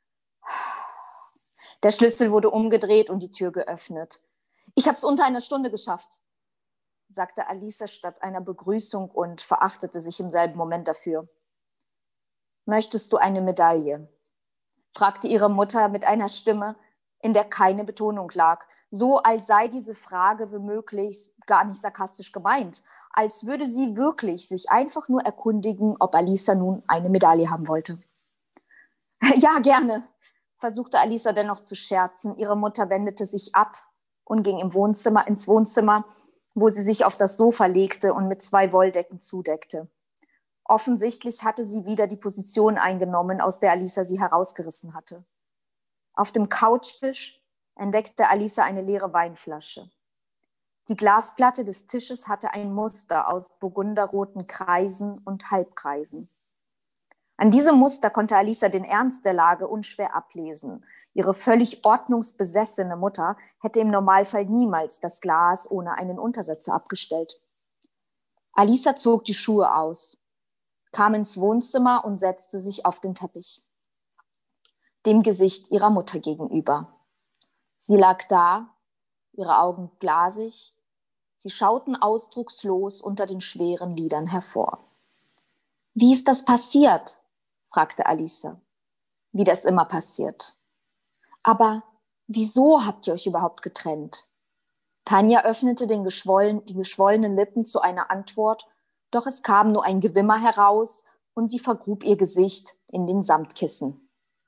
Speaker 3: Der Schlüssel wurde umgedreht und die Tür geöffnet. Ich habe es unter einer Stunde geschafft, sagte Alisa statt einer Begrüßung und verachtete sich im selben Moment dafür. Möchtest du eine Medaille? Fragte ihre Mutter mit einer Stimme, in der keine Betonung lag, so als sei diese Frage womöglich gar nicht sarkastisch gemeint, als würde sie wirklich sich einfach nur erkundigen, ob Alisa nun eine Medaille haben wollte. Ja, gerne, versuchte Alisa dennoch zu scherzen. Ihre Mutter wendete sich ab und ging ins Wohnzimmer, wo sie sich auf das Sofa legte und mit 2 Wolldecken zudeckte. Offensichtlich hatte sie wieder die Position eingenommen, aus der Alisa sie herausgerissen hatte. Auf dem Couchtisch entdeckte Alisa eine leere Weinflasche. Die Glasplatte des Tisches hatte ein Muster aus burgunderroten Kreisen und Halbkreisen. An diesem Muster konnte Alisa den Ernst der Lage unschwer ablesen. Ihre völlig ordnungsbesessene Mutter hätte im Normalfall niemals das Glas ohne einen Untersetzer abgestellt. Alisa zog die Schuhe aus, kam ins Wohnzimmer und setzte sich auf den Teppich, dem Gesicht ihrer Mutter gegenüber. Sie lag da, ihre Augen glasig, sie schauten ausdruckslos unter den schweren Lidern hervor. »Wie ist das passiert?« fragte Alisa. »Wie das immer passiert.« »Aber Wieso habt ihr euch überhaupt getrennt? Tanja öffnete die geschwollenen Lippen zu einer Antwort, doch es kam nur ein Gewimmer heraus und sie vergrub ihr Gesicht in den Samtkissen.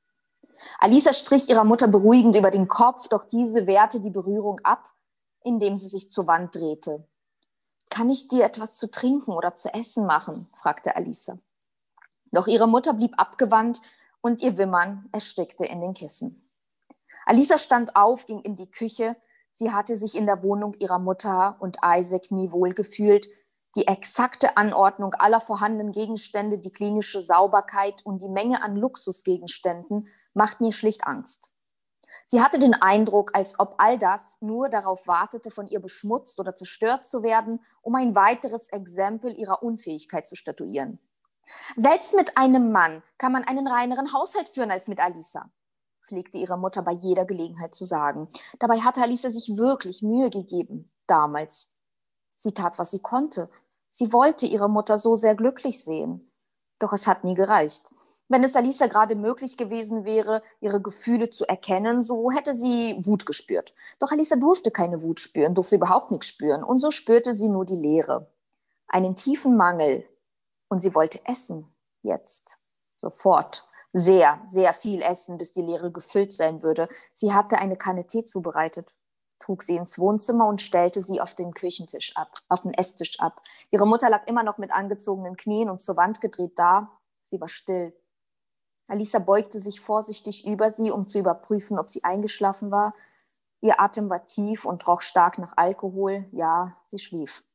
Speaker 3: Alisa strich ihrer Mutter beruhigend über den Kopf, doch diese wehrte die Berührung ab, indem sie sich zur Wand drehte. »Kann ich dir etwas zu trinken oder zu essen machen?« fragte Alisa. Doch ihre Mutter blieb abgewandt und ihr Wimmern erstickte in den Kissen. Alisa stand auf, ging in die Küche. Sie hatte sich in der Wohnung ihrer Mutter und Isaac nie wohl gefühlt. Die exakte Anordnung aller vorhandenen Gegenstände, die klinische Sauberkeit und die Menge an Luxusgegenständen machten ihr schlicht Angst. Sie hatte den Eindruck, als ob all das nur darauf wartete, von ihr beschmutzt oder zerstört zu werden, um ein weiteres Exempel ihrer Unfähigkeit zu statuieren. Selbst mit einem Mann kann man einen reineren Haushalt führen als mit Alisa, pflegte ihre Mutter bei jeder Gelegenheit zu sagen. Dabei hatte Alisa sich wirklich Mühe gegeben, damals. Sie tat, was sie konnte. Sie wollte ihre Mutter so sehr glücklich sehen. Doch es hat nie gereicht. Wenn es Alisa gerade möglich gewesen wäre, ihre Gefühle zu erkennen, so hätte sie Wut gespürt. Doch Alisa durfte keine Wut spüren, durfte überhaupt nichts spüren. Und so spürte sie nur die Leere. Einen tiefen Mangel. Und sie wollte essen. Jetzt. Sofort. Sehr, sehr viel essen, bis die Leere gefüllt sein würde. Sie hatte eine Kanne Tee zubereitet, trug sie ins Wohnzimmer und stellte sie auf den auf den Esstisch ab. Ihre Mutter lag immer noch mit angezogenen Knien und zur Wand gedreht da. Sie war still. Alisa beugte sich vorsichtig über sie, um zu überprüfen, ob sie eingeschlafen war. Ihr Atem war tief und roch stark nach Alkohol. Ja, sie schlief.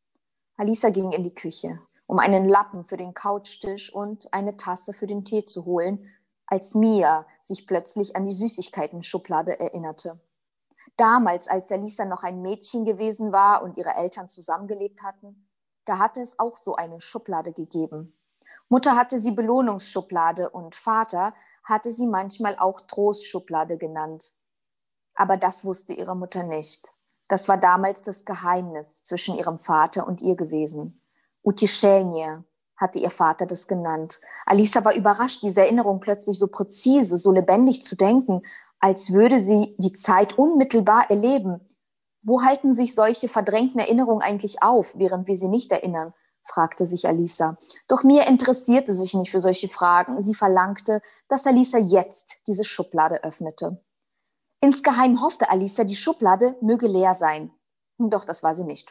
Speaker 3: Alisa ging in die Küche, um einen Lappen für den Couchtisch und eine Tasse für den Tee zu holen, als Mia sich plötzlich an die Süßigkeiten-Schublade erinnerte. Damals, als Alisa noch ein Mädchen gewesen war und ihre Eltern zusammengelebt hatten, da hatte es auch so eine Schublade gegeben. Mutter hatte sie Belohnungsschublade und Vater hatte sie manchmal auch Trostschublade genannt. Aber das wusste ihre Mutter nicht. Das war damals das Geheimnis zwischen ihrem Vater und ihr gewesen. Utischenie hatte ihr Vater das genannt. Alisa war überrascht, diese Erinnerung plötzlich so präzise, so lebendig zu denken, als würde sie die Zeit unmittelbar erleben. Wo halten sich solche verdrängten Erinnerungen eigentlich auf, während wir sie nicht erinnern? Fragte sich Alisa. Doch Mia interessierte sich nicht für solche Fragen. Sie verlangte, dass Alisa jetzt diese Schublade öffnete. Insgeheim hoffte Alisa, die Schublade möge leer sein. Doch das war sie nicht.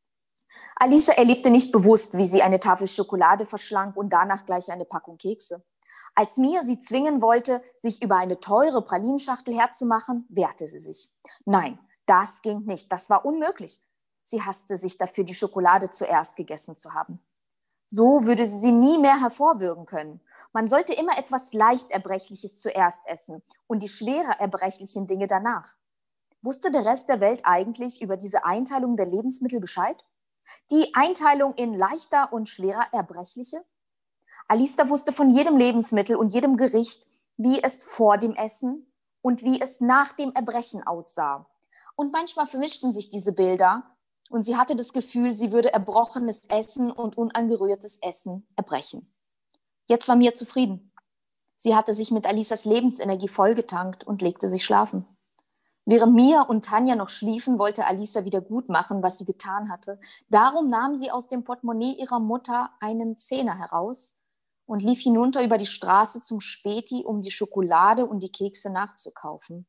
Speaker 3: Alisa erlebte nicht bewusst, wie sie eine Tafel Schokolade verschlang und danach gleich eine Packung Kekse. Als Mia sie zwingen wollte, sich über eine teure Pralinenschachtel herzumachen, wehrte sie sich. Nein, das ging nicht. Das war unmöglich. Sie hasste sich dafür, die Schokolade zuerst gegessen zu haben. So würde sie nie mehr hervorwürgen können. Man sollte immer etwas leicht Erbrechliches zuerst essen und die schwerer erbrechlichen Dinge danach. Wusste der Rest der Welt eigentlich über diese Einteilung der Lebensmittel Bescheid? Die Einteilung in leichter und schwerer erbrechliche? Alisa wusste von jedem Lebensmittel und jedem Gericht, wie es vor dem Essen und wie es nach dem Erbrechen aussah. Und manchmal vermischten sich diese Bilder und sie hatte das Gefühl, sie würde erbrochenes Essen und unangerührtes Essen erbrechen. Jetzt war Mia zufrieden. Sie hatte sich mit Alisas Lebensenergie vollgetankt und legte sich schlafen. Während Mia und Tanja noch schliefen, wollte Alisa wieder gut machen, was sie getan hatte. Darum nahm sie aus dem Portemonnaie ihrer Mutter einen Zehner heraus und lief hinunter über die Straße zum Späti, um die Schokolade und die Kekse nachzukaufen.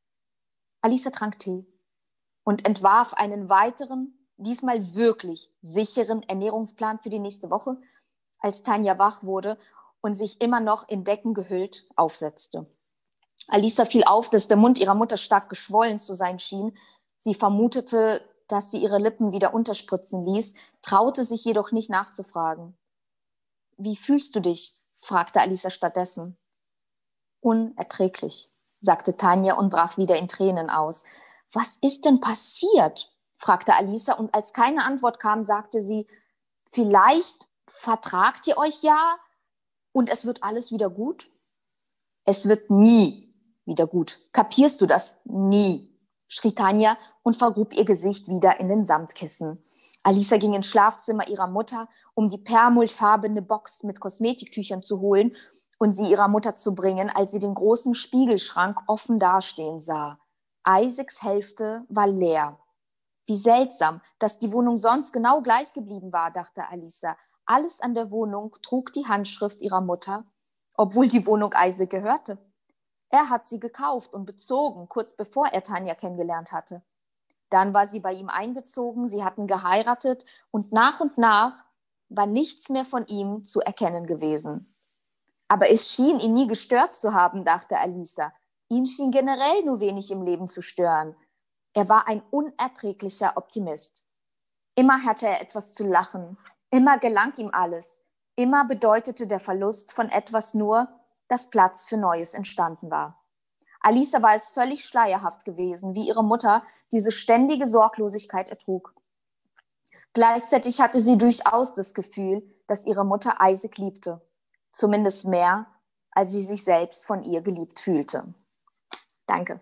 Speaker 3: Alisa trank Tee und entwarf einen weiteren, diesmal wirklich sicheren Ernährungsplan für die nächste Woche, als Tanja wach wurde und sich immer noch in Decken gehüllt aufsetzte. Alisa fiel auf, dass der Mund ihrer Mutter stark geschwollen zu sein schien. Sie vermutete, dass sie ihre Lippen wieder unterspritzen ließ, traute sich jedoch nicht nachzufragen. »Wie fühlst du dich?« fragte Alisa stattdessen. »Unerträglich«, sagte Tanja und brach wieder in Tränen aus. »Was ist denn passiert?« fragte Alisa, und als keine Antwort kam, sagte sie, »Vielleicht vertragt ihr euch ja und es wird alles wieder gut?« »Es wird nie wieder gut. Kapierst du das? Nie«, schrie Tanja und vergrub ihr Gesicht wieder in den Samtkissen. Alisa ging ins Schlafzimmer ihrer Mutter, um die perlmuttfarbene Box mit Kosmetiktüchern zu holen und sie ihrer Mutter zu bringen, als sie den großen Spiegelschrank offen dastehen sah. Isaacs Hälfte war leer. Wie seltsam, dass die Wohnung sonst genau gleich geblieben war, dachte Alisa. Alles an der Wohnung trug die Handschrift ihrer Mutter, obwohl die Wohnung Isaac gehörte. Er hat sie gekauft und bezogen, kurz bevor er Tanja kennengelernt hatte. Dann war sie bei ihm eingezogen, sie hatten geheiratet und nach war nichts mehr von ihm zu erkennen gewesen. Aber es schien ihn nie gestört zu haben, dachte Alisa. Ihn schien generell nur wenig im Leben zu stören. Er war ein unerträglicher Optimist. Immer hatte er etwas zu lachen, immer gelang ihm alles, immer bedeutete der Verlust von etwas nur, dass Platz für Neues entstanden war. Alisa war es völlig schleierhaft gewesen, wie ihre Mutter diese ständige Sorglosigkeit ertrug. Gleichzeitig hatte sie durchaus das Gefühl, dass ihre Mutter Isaac liebte, zumindest mehr, als sie sich selbst von ihr geliebt fühlte. Danke.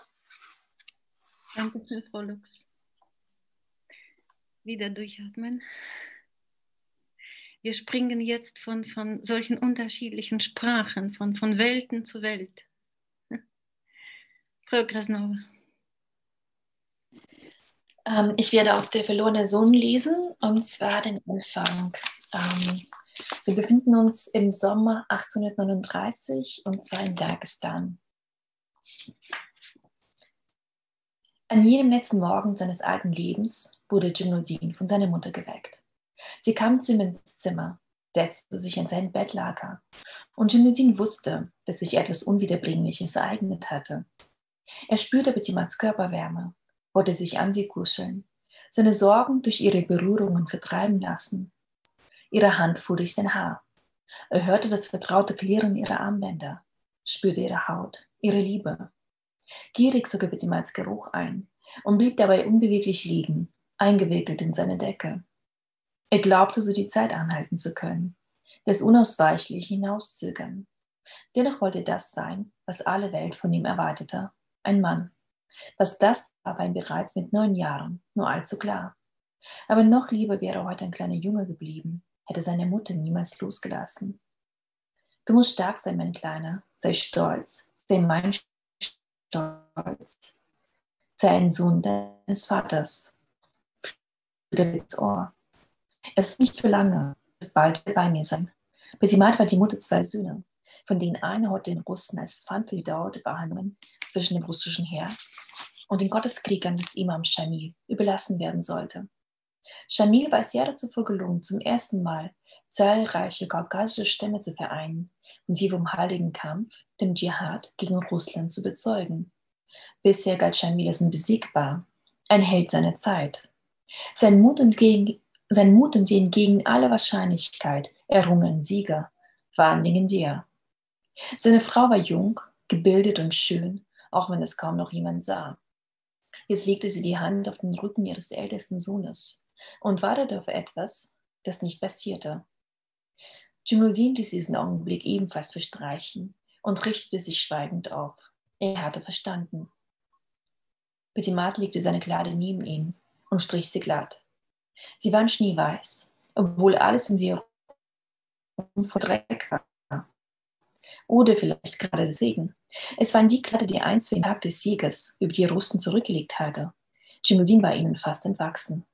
Speaker 2: Danke schön, Frau Lux. Wieder durchatmen. Wir springen jetzt von solchen unterschiedlichen Sprachen, von Welten zu Welt. Frau Krasnova.
Speaker 5: Ich werde aus Der verlorene Sohn lesen, und zwar den Anfang. Wir befinden uns im Sommer 1839, und zwar in Dagestan. An jedem letzten Morgen seines alten Lebens wurde Dschinudin von seiner Mutter geweckt. Sie kam zu ihm ins Zimmer, setzte sich an sein Bettlager, und Dschinudin wusste, dass sich etwas Unwiederbringliches ereignet hatte. Er spürte Betimats Körperwärme, wollte sich an sie kuscheln, seine Sorgen durch ihre Berührungen vertreiben lassen. Ihre Hand fuhr durch sein Haar. Er hörte das vertraute Klirren ihrer Armbänder, spürte ihre Haut, ihre Liebe. Gierig sog er Betimats Geruch ein und blieb dabei unbeweglich liegen, eingewickelt in seine Decke. Er glaubte, so die Zeit anhalten zu können, das unausweichlich hinauszögern. Dennoch wollte das sein, was alle Welt von ihm erwartete, ein Mann. Was das war ihm bereits mit 9 Jahren nur allzu klar. Aber noch lieber wäre heute ein kleiner Junge geblieben, hätte seine Mutter niemals losgelassen. Du musst stark sein, mein Kleiner, sei stolz, sei mein Stolz, sei ein Sohn deines Vaters. Ins Ohr. Es ist nicht für lange, es wird bald bei mir sein. Betimat war die Mutter 2 Söhne, von denen einer heute den Russen als Pfand für die Dauer der Verhandlungen zwischen dem russischen Heer und den Gotteskriegern des Imam Schamil überlassen werden sollte. Schamil war es Jahre zuvor gelungen, zum ersten Mal zahlreiche kaukasische Stämme zu vereinen und sie vom heiligen Kampf, dem Dschihad gegen Russland, zu bezeugen. Bisher galt Schamil als unbesiegbar, ein Held seiner Zeit. Sein Mut und die entgegen aller Wahrscheinlichkeit errungenen Sieger waren legendär. Seine Frau war jung, gebildet und schön, auch wenn es kaum noch jemand sah. Jetzt legte sie die Hand auf den Rücken ihres ältesten Sohnes und wartete auf etwas, das nicht passierte. Dschinudin ließ diesen Augenblick ebenfalls verstreichen und richtete sich schweigend auf. Er hatte verstanden. Betimat legte seine Kleider neben ihn und strich sie glatt. Sie waren schneeweiß, obwohl alles um sie herum voll Dreck war. Oder vielleicht gerade deswegen. Es waren die Kleider, die einst für den Tag des Sieges über die Russen zurückgelegt hatte. Dschinudin war ihnen fast entwachsen.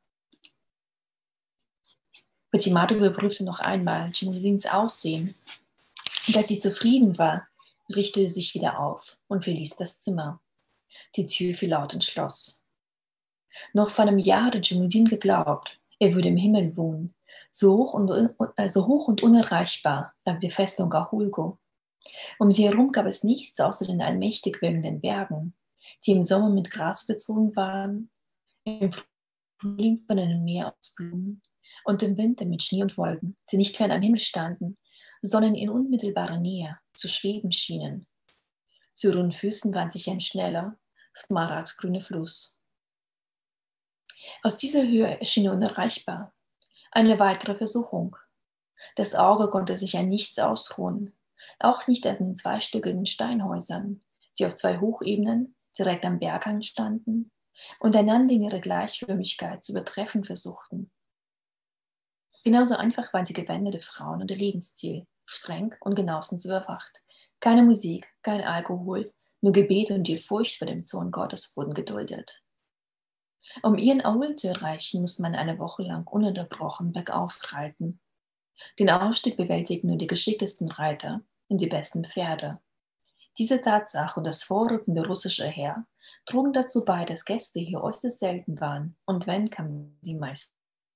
Speaker 5: Betimat überprüfte noch einmal Dschinudins Aussehen. Und als sie zufrieden war, richtete sie sich wieder auf und verließ das Zimmer. Die Tür fiel laut ins Schloss. Noch vor einem Jahr hatte Dschinudin geglaubt, er würde im Himmel wohnen. So hoch und unerreichbar lag die Festung Ahulgo. Um sie herum gab es nichts außer den allmächtig wirbelnden Bergen, die im Sommer mit Gras bezogen waren, im Frühling von einem Meer aus Blumen und im Winter mit Schnee und Wolken, die nicht fern am Himmel standen, sondern in unmittelbarer Nähe zu schweben schienen. Zu ihren Füßen wand sich ein schneller, smaragdgrüner Fluss. Aus dieser Höhe erschien er unerreichbar. Eine weitere Versuchung. Das Auge konnte sich an nichts ausruhen, auch nicht an den zweistöckigen Steinhäusern, die auf 2 Hochebenen direkt am Berghang standen und einander in ihrer Gleichförmigkeit zu übertreffen versuchten. Genauso einfach waren die Gewänder der Frauen und der Lebensstil, streng und genauestens überwacht. Keine Musik, kein Alkohol, Nur Gebet und die Furcht vor dem Zorn Gottes wurden geduldet. Um ihren Aul zu erreichen, musste man eine Woche lang ununterbrochen bergauf reiten. Den Aufstieg bewältigten nur die geschicktesten Reiter und die besten Pferde. Diese Tatsache und das vorrückende russische Heer trugen dazu bei, dass Gäste hier äußerst selten waren, und wenn, kamen sie meistens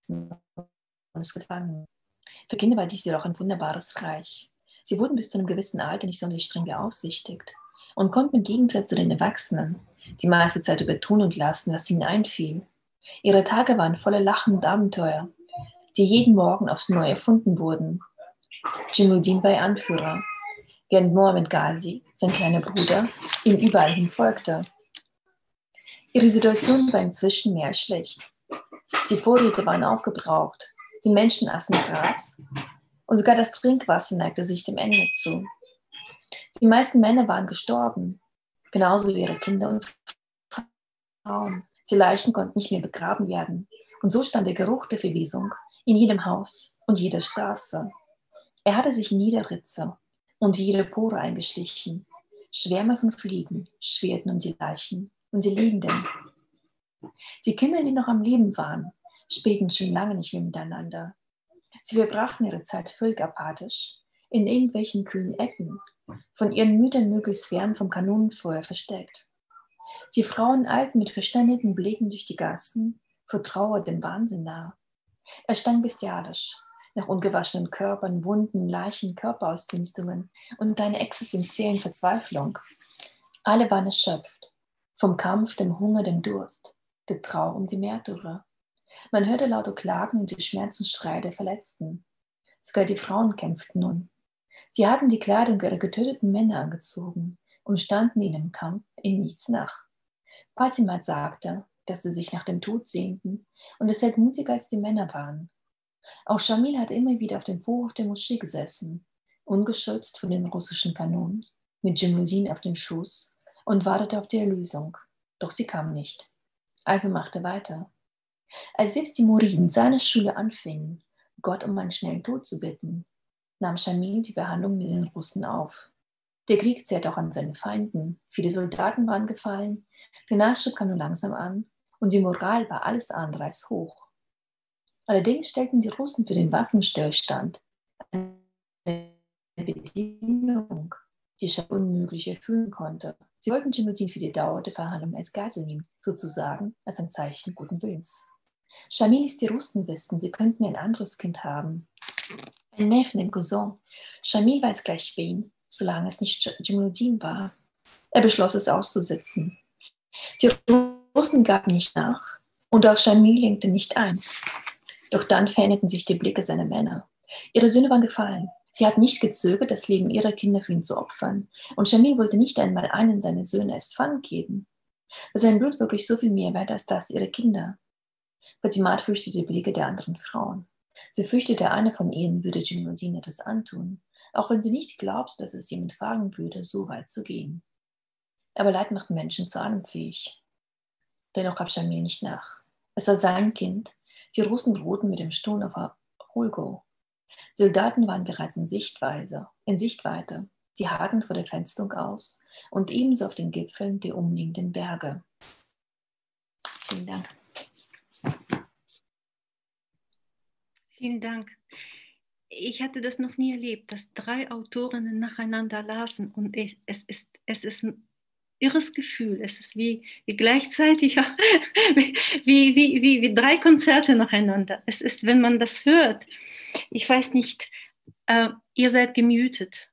Speaker 5: gefangen. Für Kinder war dies jedoch ein wunderbares Reich. Sie wurden bis zu einem gewissen Alter nicht sonderlich streng beaufsichtigt und konnten im Gegensatz zu den Erwachsenen die meiste Zeit über tun und lassen, was ihnen einfiel. Ihre Tage waren voller Lachen und Abenteuer, die jeden Morgen aufs Neue erfunden wurden. Cemaldin war ihr Anführer, während Mohammed Ghazi, sein kleiner Bruder, ihm überall hin folgte. Ihre Situation war inzwischen mehr als schlecht. Die Vorräte waren aufgebraucht, die Menschen aßen Gras und sogar das Trinkwasser neigte sich dem Ende zu. Die meisten Männer waren gestorben, genauso wie ihre Kinder und Frauen. Die Leichen konnten nicht mehr begraben werden und so stand der Geruch der Verwesung in jedem Haus und jeder Straße. Er hatte sich in jeder Ritze und jede Pore eingeschlichen. Schwärme von Fliegen schwirrten um die Leichen und die Liegenden. Die Kinder, die noch am Leben waren, spielten schon lange nicht mehr miteinander. Sie verbrachten ihre Zeit völlig apathisch, in irgendwelchen kühlen Ecken, von ihren Müttern möglichst fern vom Kanonenfeuer versteckt. Die Frauen eilten mit verständigen Blicken durch die Gassen, vor Trauer dem Wahnsinn nahe. Er stank bestialisch, nach ungewaschenen Körpern, Wunden, Leichen, Körperausdünstungen und einer existenziellen Verzweiflung. Alle waren erschöpft, vom Kampf, dem Hunger, dem Durst, der Trauer um die Märtyrer. Man hörte laute Klagen und die Schmerzensschreie der Verletzten. Sogar die Frauen kämpften nun. Sie hatten die Kleidung ihrer getöteten Männer angezogen und standen ihnen im Kampf in nichts nach. Fazimat sagte, dass sie sich nach dem Tod sehnten und deshalb mutiger als die Männer waren. Auch Schamil hatte immer wieder auf dem Vorhof der Moschee gesessen, ungeschützt von den russischen Kanonen, mit Cemaldin auf dem Schoß und wartete auf die Erlösung. Doch sie kam nicht. Also machte weiter. Als selbst die Muriden seiner Schule anfingen, Gott um einen schnellen Tod zu bitten, nahm Schamil die Behandlung mit den Russen auf. Der Krieg zehrte auch an seinen Feinden. Viele Soldaten waren gefallen, der Nachschub kam nur langsam an und die Moral war alles andere als hoch. Allerdings stellten die Russen für den Waffenstillstand eine Bedingung, die Schamil unmöglich erfüllen konnte. Sie wollten Cemaldin für die Dauer der Verhandlungen als Geisel nehmen, sozusagen als ein Zeichen guten Willens. Schamil ließ die Russen wissen, sie könnten ein anderes Kind haben. Ein Neffen, ein Cousin. Schamil weiß gleich wen, solange es nicht Cemaldin war. Er beschloss es auszusitzen. Die Russen gaben nicht nach und auch Schamil lenkte nicht ein. Doch dann veränderten sich die Blicke seiner Männer. Ihre Söhne waren gefallen. Sie hatten nicht gezögert, das Leben ihrer Kinder für ihn zu opfern. Und Schamil wollte nicht einmal einen seiner Söhne als Pfand geben. War sein Blut wirklich so viel mehr wert als das ihrer Kinder? Fatimat fürchtete die Blicke der anderen Frauen. Sie fürchtete, eine von ihnen würde Cemaldin etwas antun, auch wenn sie nicht glaubte, dass es jemand wagen würde, so weit zu gehen. Aber Leid macht Menschen zu allem fähig. Dennoch gab Schamil nicht nach. Es war sein Kind. Die Russen drohten mit dem Sturm auf Holgo. Soldaten waren bereits in Sichtweite. Sie harrten vor der Festung aus und ebenso auf den Gipfeln der umliegenden Berge. Vielen Dank.
Speaker 2: Vielen Dank. Ich hatte das noch nie erlebt, dass 3 Autorinnen nacheinander lasen und es ist ein irres Gefühl. Es ist wie gleichzeitig wie 3 Konzerte nacheinander. Es ist, wenn man das hört, ich weiß nicht, ihr seid gemutet.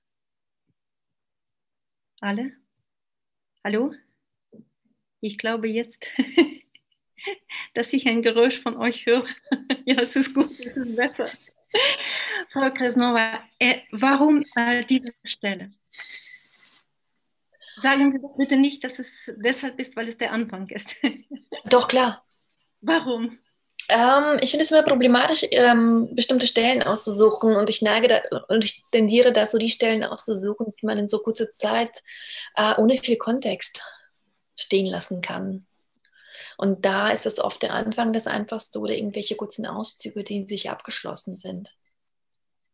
Speaker 2: Alle? Hallo? Ich glaube jetzt, dass ich ein Geräusch von euch höre. Ja, es ist gut, es ist besser. Frau Krasnova, warum diese Stelle? Sagen Sie doch bitte nicht, dass es deshalb ist, weil es der Anfang ist.
Speaker 5: Doch, klar.
Speaker 2: Warum?
Speaker 5: Ich finde es immer problematisch, bestimmte Stellen auszusuchen und ich tendiere dazu, die Stellen auszusuchen, die man in so kurzer Zeit ohne viel Kontext stehen lassen kann. Und da ist es oft der Anfang das Einfachste oder irgendwelche kurzen Auszüge, die in sich abgeschlossen sind.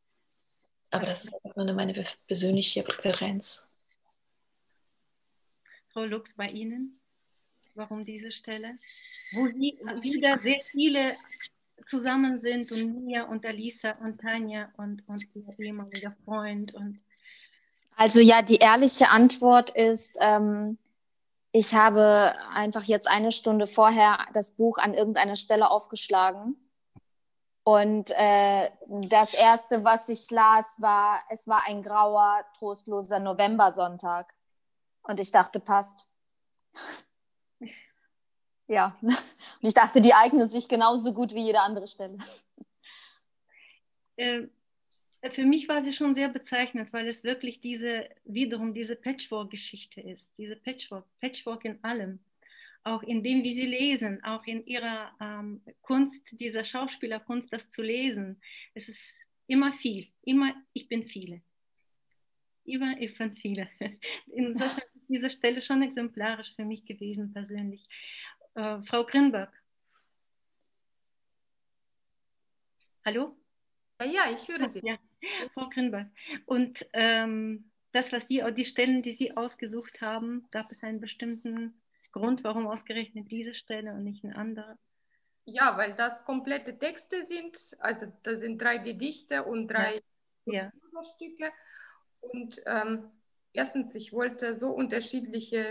Speaker 5: Aber das ist einfach nur meine persönliche Präferenz.
Speaker 2: Frau Lux, bei Ihnen? Warum diese Stelle? Wo Sie wieder sehr viele zusammen sind und Mia und Alisa und Tanja und ihr ehemaliger Freund.
Speaker 3: Also ja, die ehrliche Antwort ist, ich habe einfach jetzt eine Stunde vorher das Buch an irgendeiner Stelle aufgeschlagen. Und das Erste, was ich las, es war ein grauer, trostloser Novembersonntag. Und ich dachte, passt. Ja, und ich dachte, die eignet sich genauso gut wie jede andere Stelle.
Speaker 2: Für mich war sie schon sehr bezeichnend, weil es wirklich wiederum diese Patchwork-Geschichte ist. Diese Patchwork in allem. Auch in dem, wie sie lesen, auch in ihrer Kunst, dieser Schauspielerkunst, das zu lesen. Es ist immer viel, immer ich bin viele. Immer ich bin viele. Insofern ist diese Stelle schon exemplarisch für mich gewesen, persönlich. Frau Grinberg. Hallo?
Speaker 4: Ja, ich höre Sie.
Speaker 2: Ja, Frau Grinberg. Und das, die Stellen, die Sie ausgesucht haben, gab es einen bestimmten Grund, warum ausgerechnet diese Stelle und nicht eine andere?
Speaker 4: Ja, weil das komplette Texte sind, also das sind 3 Gedichte und 3 Stücke. Und erstens, ich wollte so unterschiedliche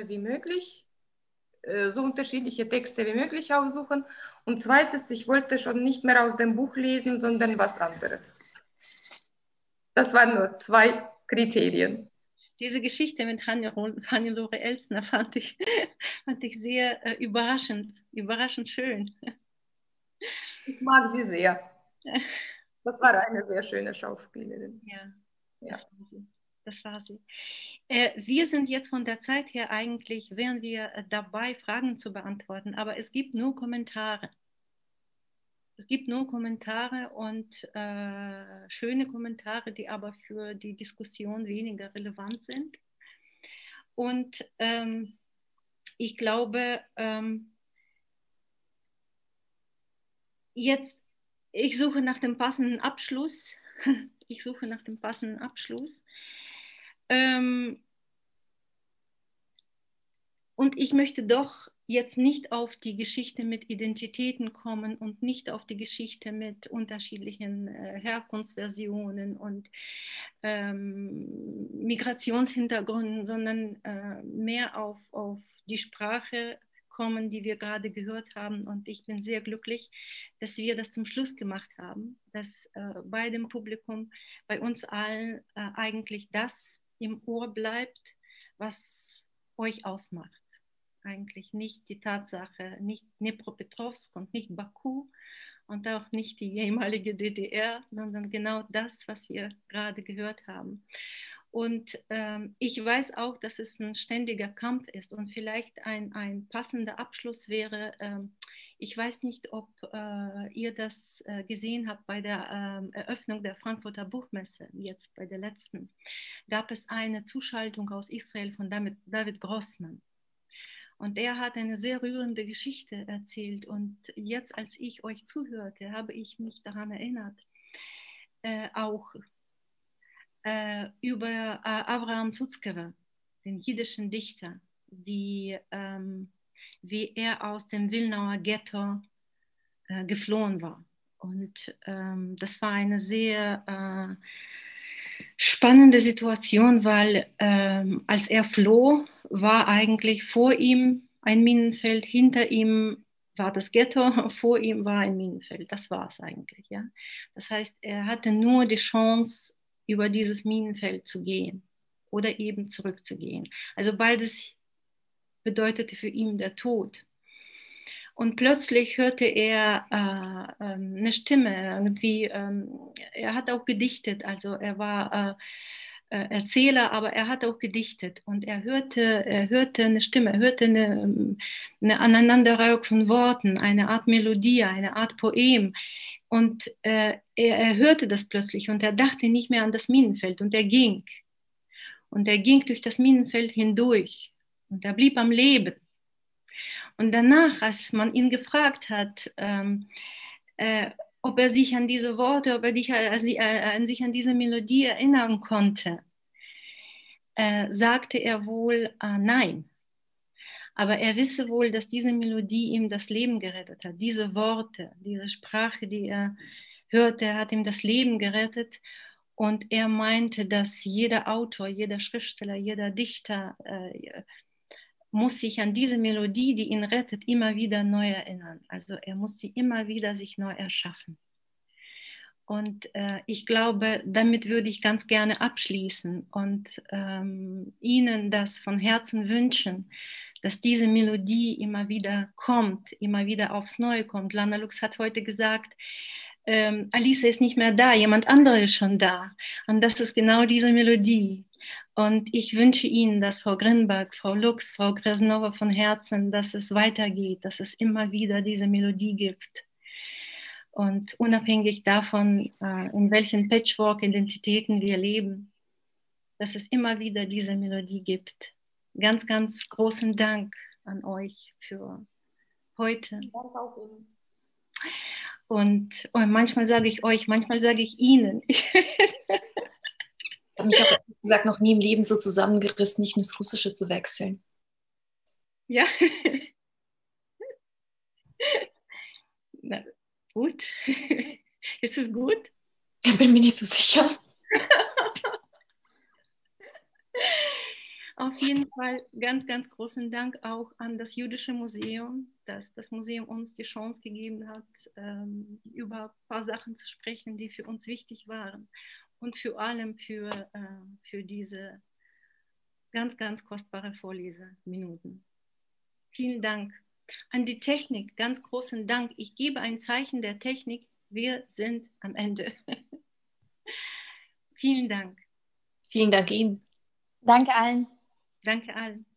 Speaker 4: Texte wie möglich aussuchen. Und zweitens, ich wollte schon nicht mehr aus dem Buch lesen, sondern was anderes. Das waren nur 2 Kriterien.
Speaker 2: Diese Geschichte mit Hannelore Elsner fand ich sehr überraschend schön.
Speaker 4: Ich mag sie sehr. Das war eine sehr schöne Schauspielerin.
Speaker 2: Ja. Das war sie. Wir sind jetzt von der Zeit her wären wir dabei, Fragen zu beantworten, aber es gibt nur Kommentare. Es gibt nur Kommentare und schöne Kommentare, die aber für die Diskussion weniger relevant sind. Und ich glaube, ich suche nach dem passenden Abschluss. Und ich möchte doch jetzt nicht auf die Geschichte mit Identitäten kommen und nicht auf die Geschichte mit unterschiedlichen Herkunftsversionen und Migrationshintergründen, sondern mehr auf die Sprache kommen, die wir gerade gehört haben. Und ich bin sehr glücklich, dass wir das zum Schluss gemacht haben, dass bei dem Publikum, bei uns allen eigentlich das im Ohr bleibt, was euch ausmacht. Eigentlich nicht die Tatsache, nicht Dnipropetrovsk und nicht Baku und auch nicht die ehemalige DDR, sondern genau das, was wir gerade gehört haben. Und ich weiß auch, dass es ein ständiger Kampf ist und vielleicht ein passender Abschluss wäre, ich weiß nicht, ob ihr das gesehen habt bei der Eröffnung der Frankfurter Buchmesse, jetzt bei der letzten, gab es eine Zuschaltung aus Israel von David Grossman. Und er hat eine sehr rührende Geschichte erzählt. Und jetzt, als ich euch zuhörte, habe ich mich daran erinnert, auch über Avraham Sutzkever, den jiddischen Dichter, wie er aus dem Wilnauer Ghetto geflohen war. Und das war eine sehr spannende Situation, weil als er floh, war eigentlich vor ihm ein Minenfeld, hinter ihm war das Ghetto, vor ihm war ein Minenfeld. Das war es eigentlich. Ja? Das heißt, er hatte nur die Chance, über dieses Minenfeld zu gehen oder eben zurückzugehen. Also beides bedeutete für ihn der Tod. Und plötzlich hörte er eine Stimme, irgendwie, er hat auch gedichtet, also er war Erzähler, aber er hat auch gedichtet und er hörte eine Stimme, er hörte eine Aneinanderreihung von Worten, eine Art Melodie, eine Art Poem. Und er hörte das plötzlich und er dachte nicht mehr an das Minenfeld und er ging. Und er ging durch das Minenfeld hindurch und er blieb am Leben. Und danach, als man ihn gefragt hat, ob er sich an diese Worte, ob er sich an diese Melodie erinnern konnte, sagte er wohl nein. Aber er wisse wohl, dass diese Melodie ihm das Leben gerettet hat. Diese Worte, diese Sprache, die er hörte, hat ihm das Leben gerettet. Und er meinte, dass jeder Autor, jeder Schriftsteller, jeder Dichter muss sich an diese Melodie, die ihn rettet, immer wieder neu erinnern. Also er muss sie immer wieder sich neu erschaffen. Und ich glaube, damit würde ich ganz gerne abschließen und Ihnen das von Herzen wünschen, dass diese Melodie immer wieder kommt, immer wieder aufs Neue kommt. Lana Lux hat heute gesagt, Alice ist nicht mehr da, jemand anderes ist schon da. Und das ist genau diese Melodie. Und ich wünsche Ihnen, dass Frau Grinberg, Frau Lux, Frau Krasnova von Herzen, dass es weitergeht, dass es immer wieder diese Melodie gibt. Und unabhängig davon, in welchen Patchwork-Identitäten wir leben, dass es immer wieder diese Melodie gibt. Ganz, ganz großen Dank an euch für heute.
Speaker 4: Danke auch Ihnen.
Speaker 2: Und manchmal sage ich euch, manchmal sage ich Ihnen.
Speaker 5: Ich habe mich auch ehrlich gesagt noch nie im Leben so zusammengerissen, nicht ins Russische zu wechseln.
Speaker 2: Ja. Na, gut. Ist es gut?
Speaker 5: Ich bin mir nicht so sicher.
Speaker 2: Auf jeden Fall ganz, ganz großen Dank auch an das Jüdische Museum, dass das Museum uns die Chance gegeben hat, über ein paar Sachen zu sprechen, die für uns wichtig waren. Und vor allem für diese ganz, ganz kostbare Vorleseminuten. Vielen Dank. An die Technik, ganz großen Dank. Ich gebe ein Zeichen der Technik. Wir sind am Ende. Vielen Dank.
Speaker 5: Vielen Dank Ihnen.
Speaker 3: Danke allen.
Speaker 2: Danke allen.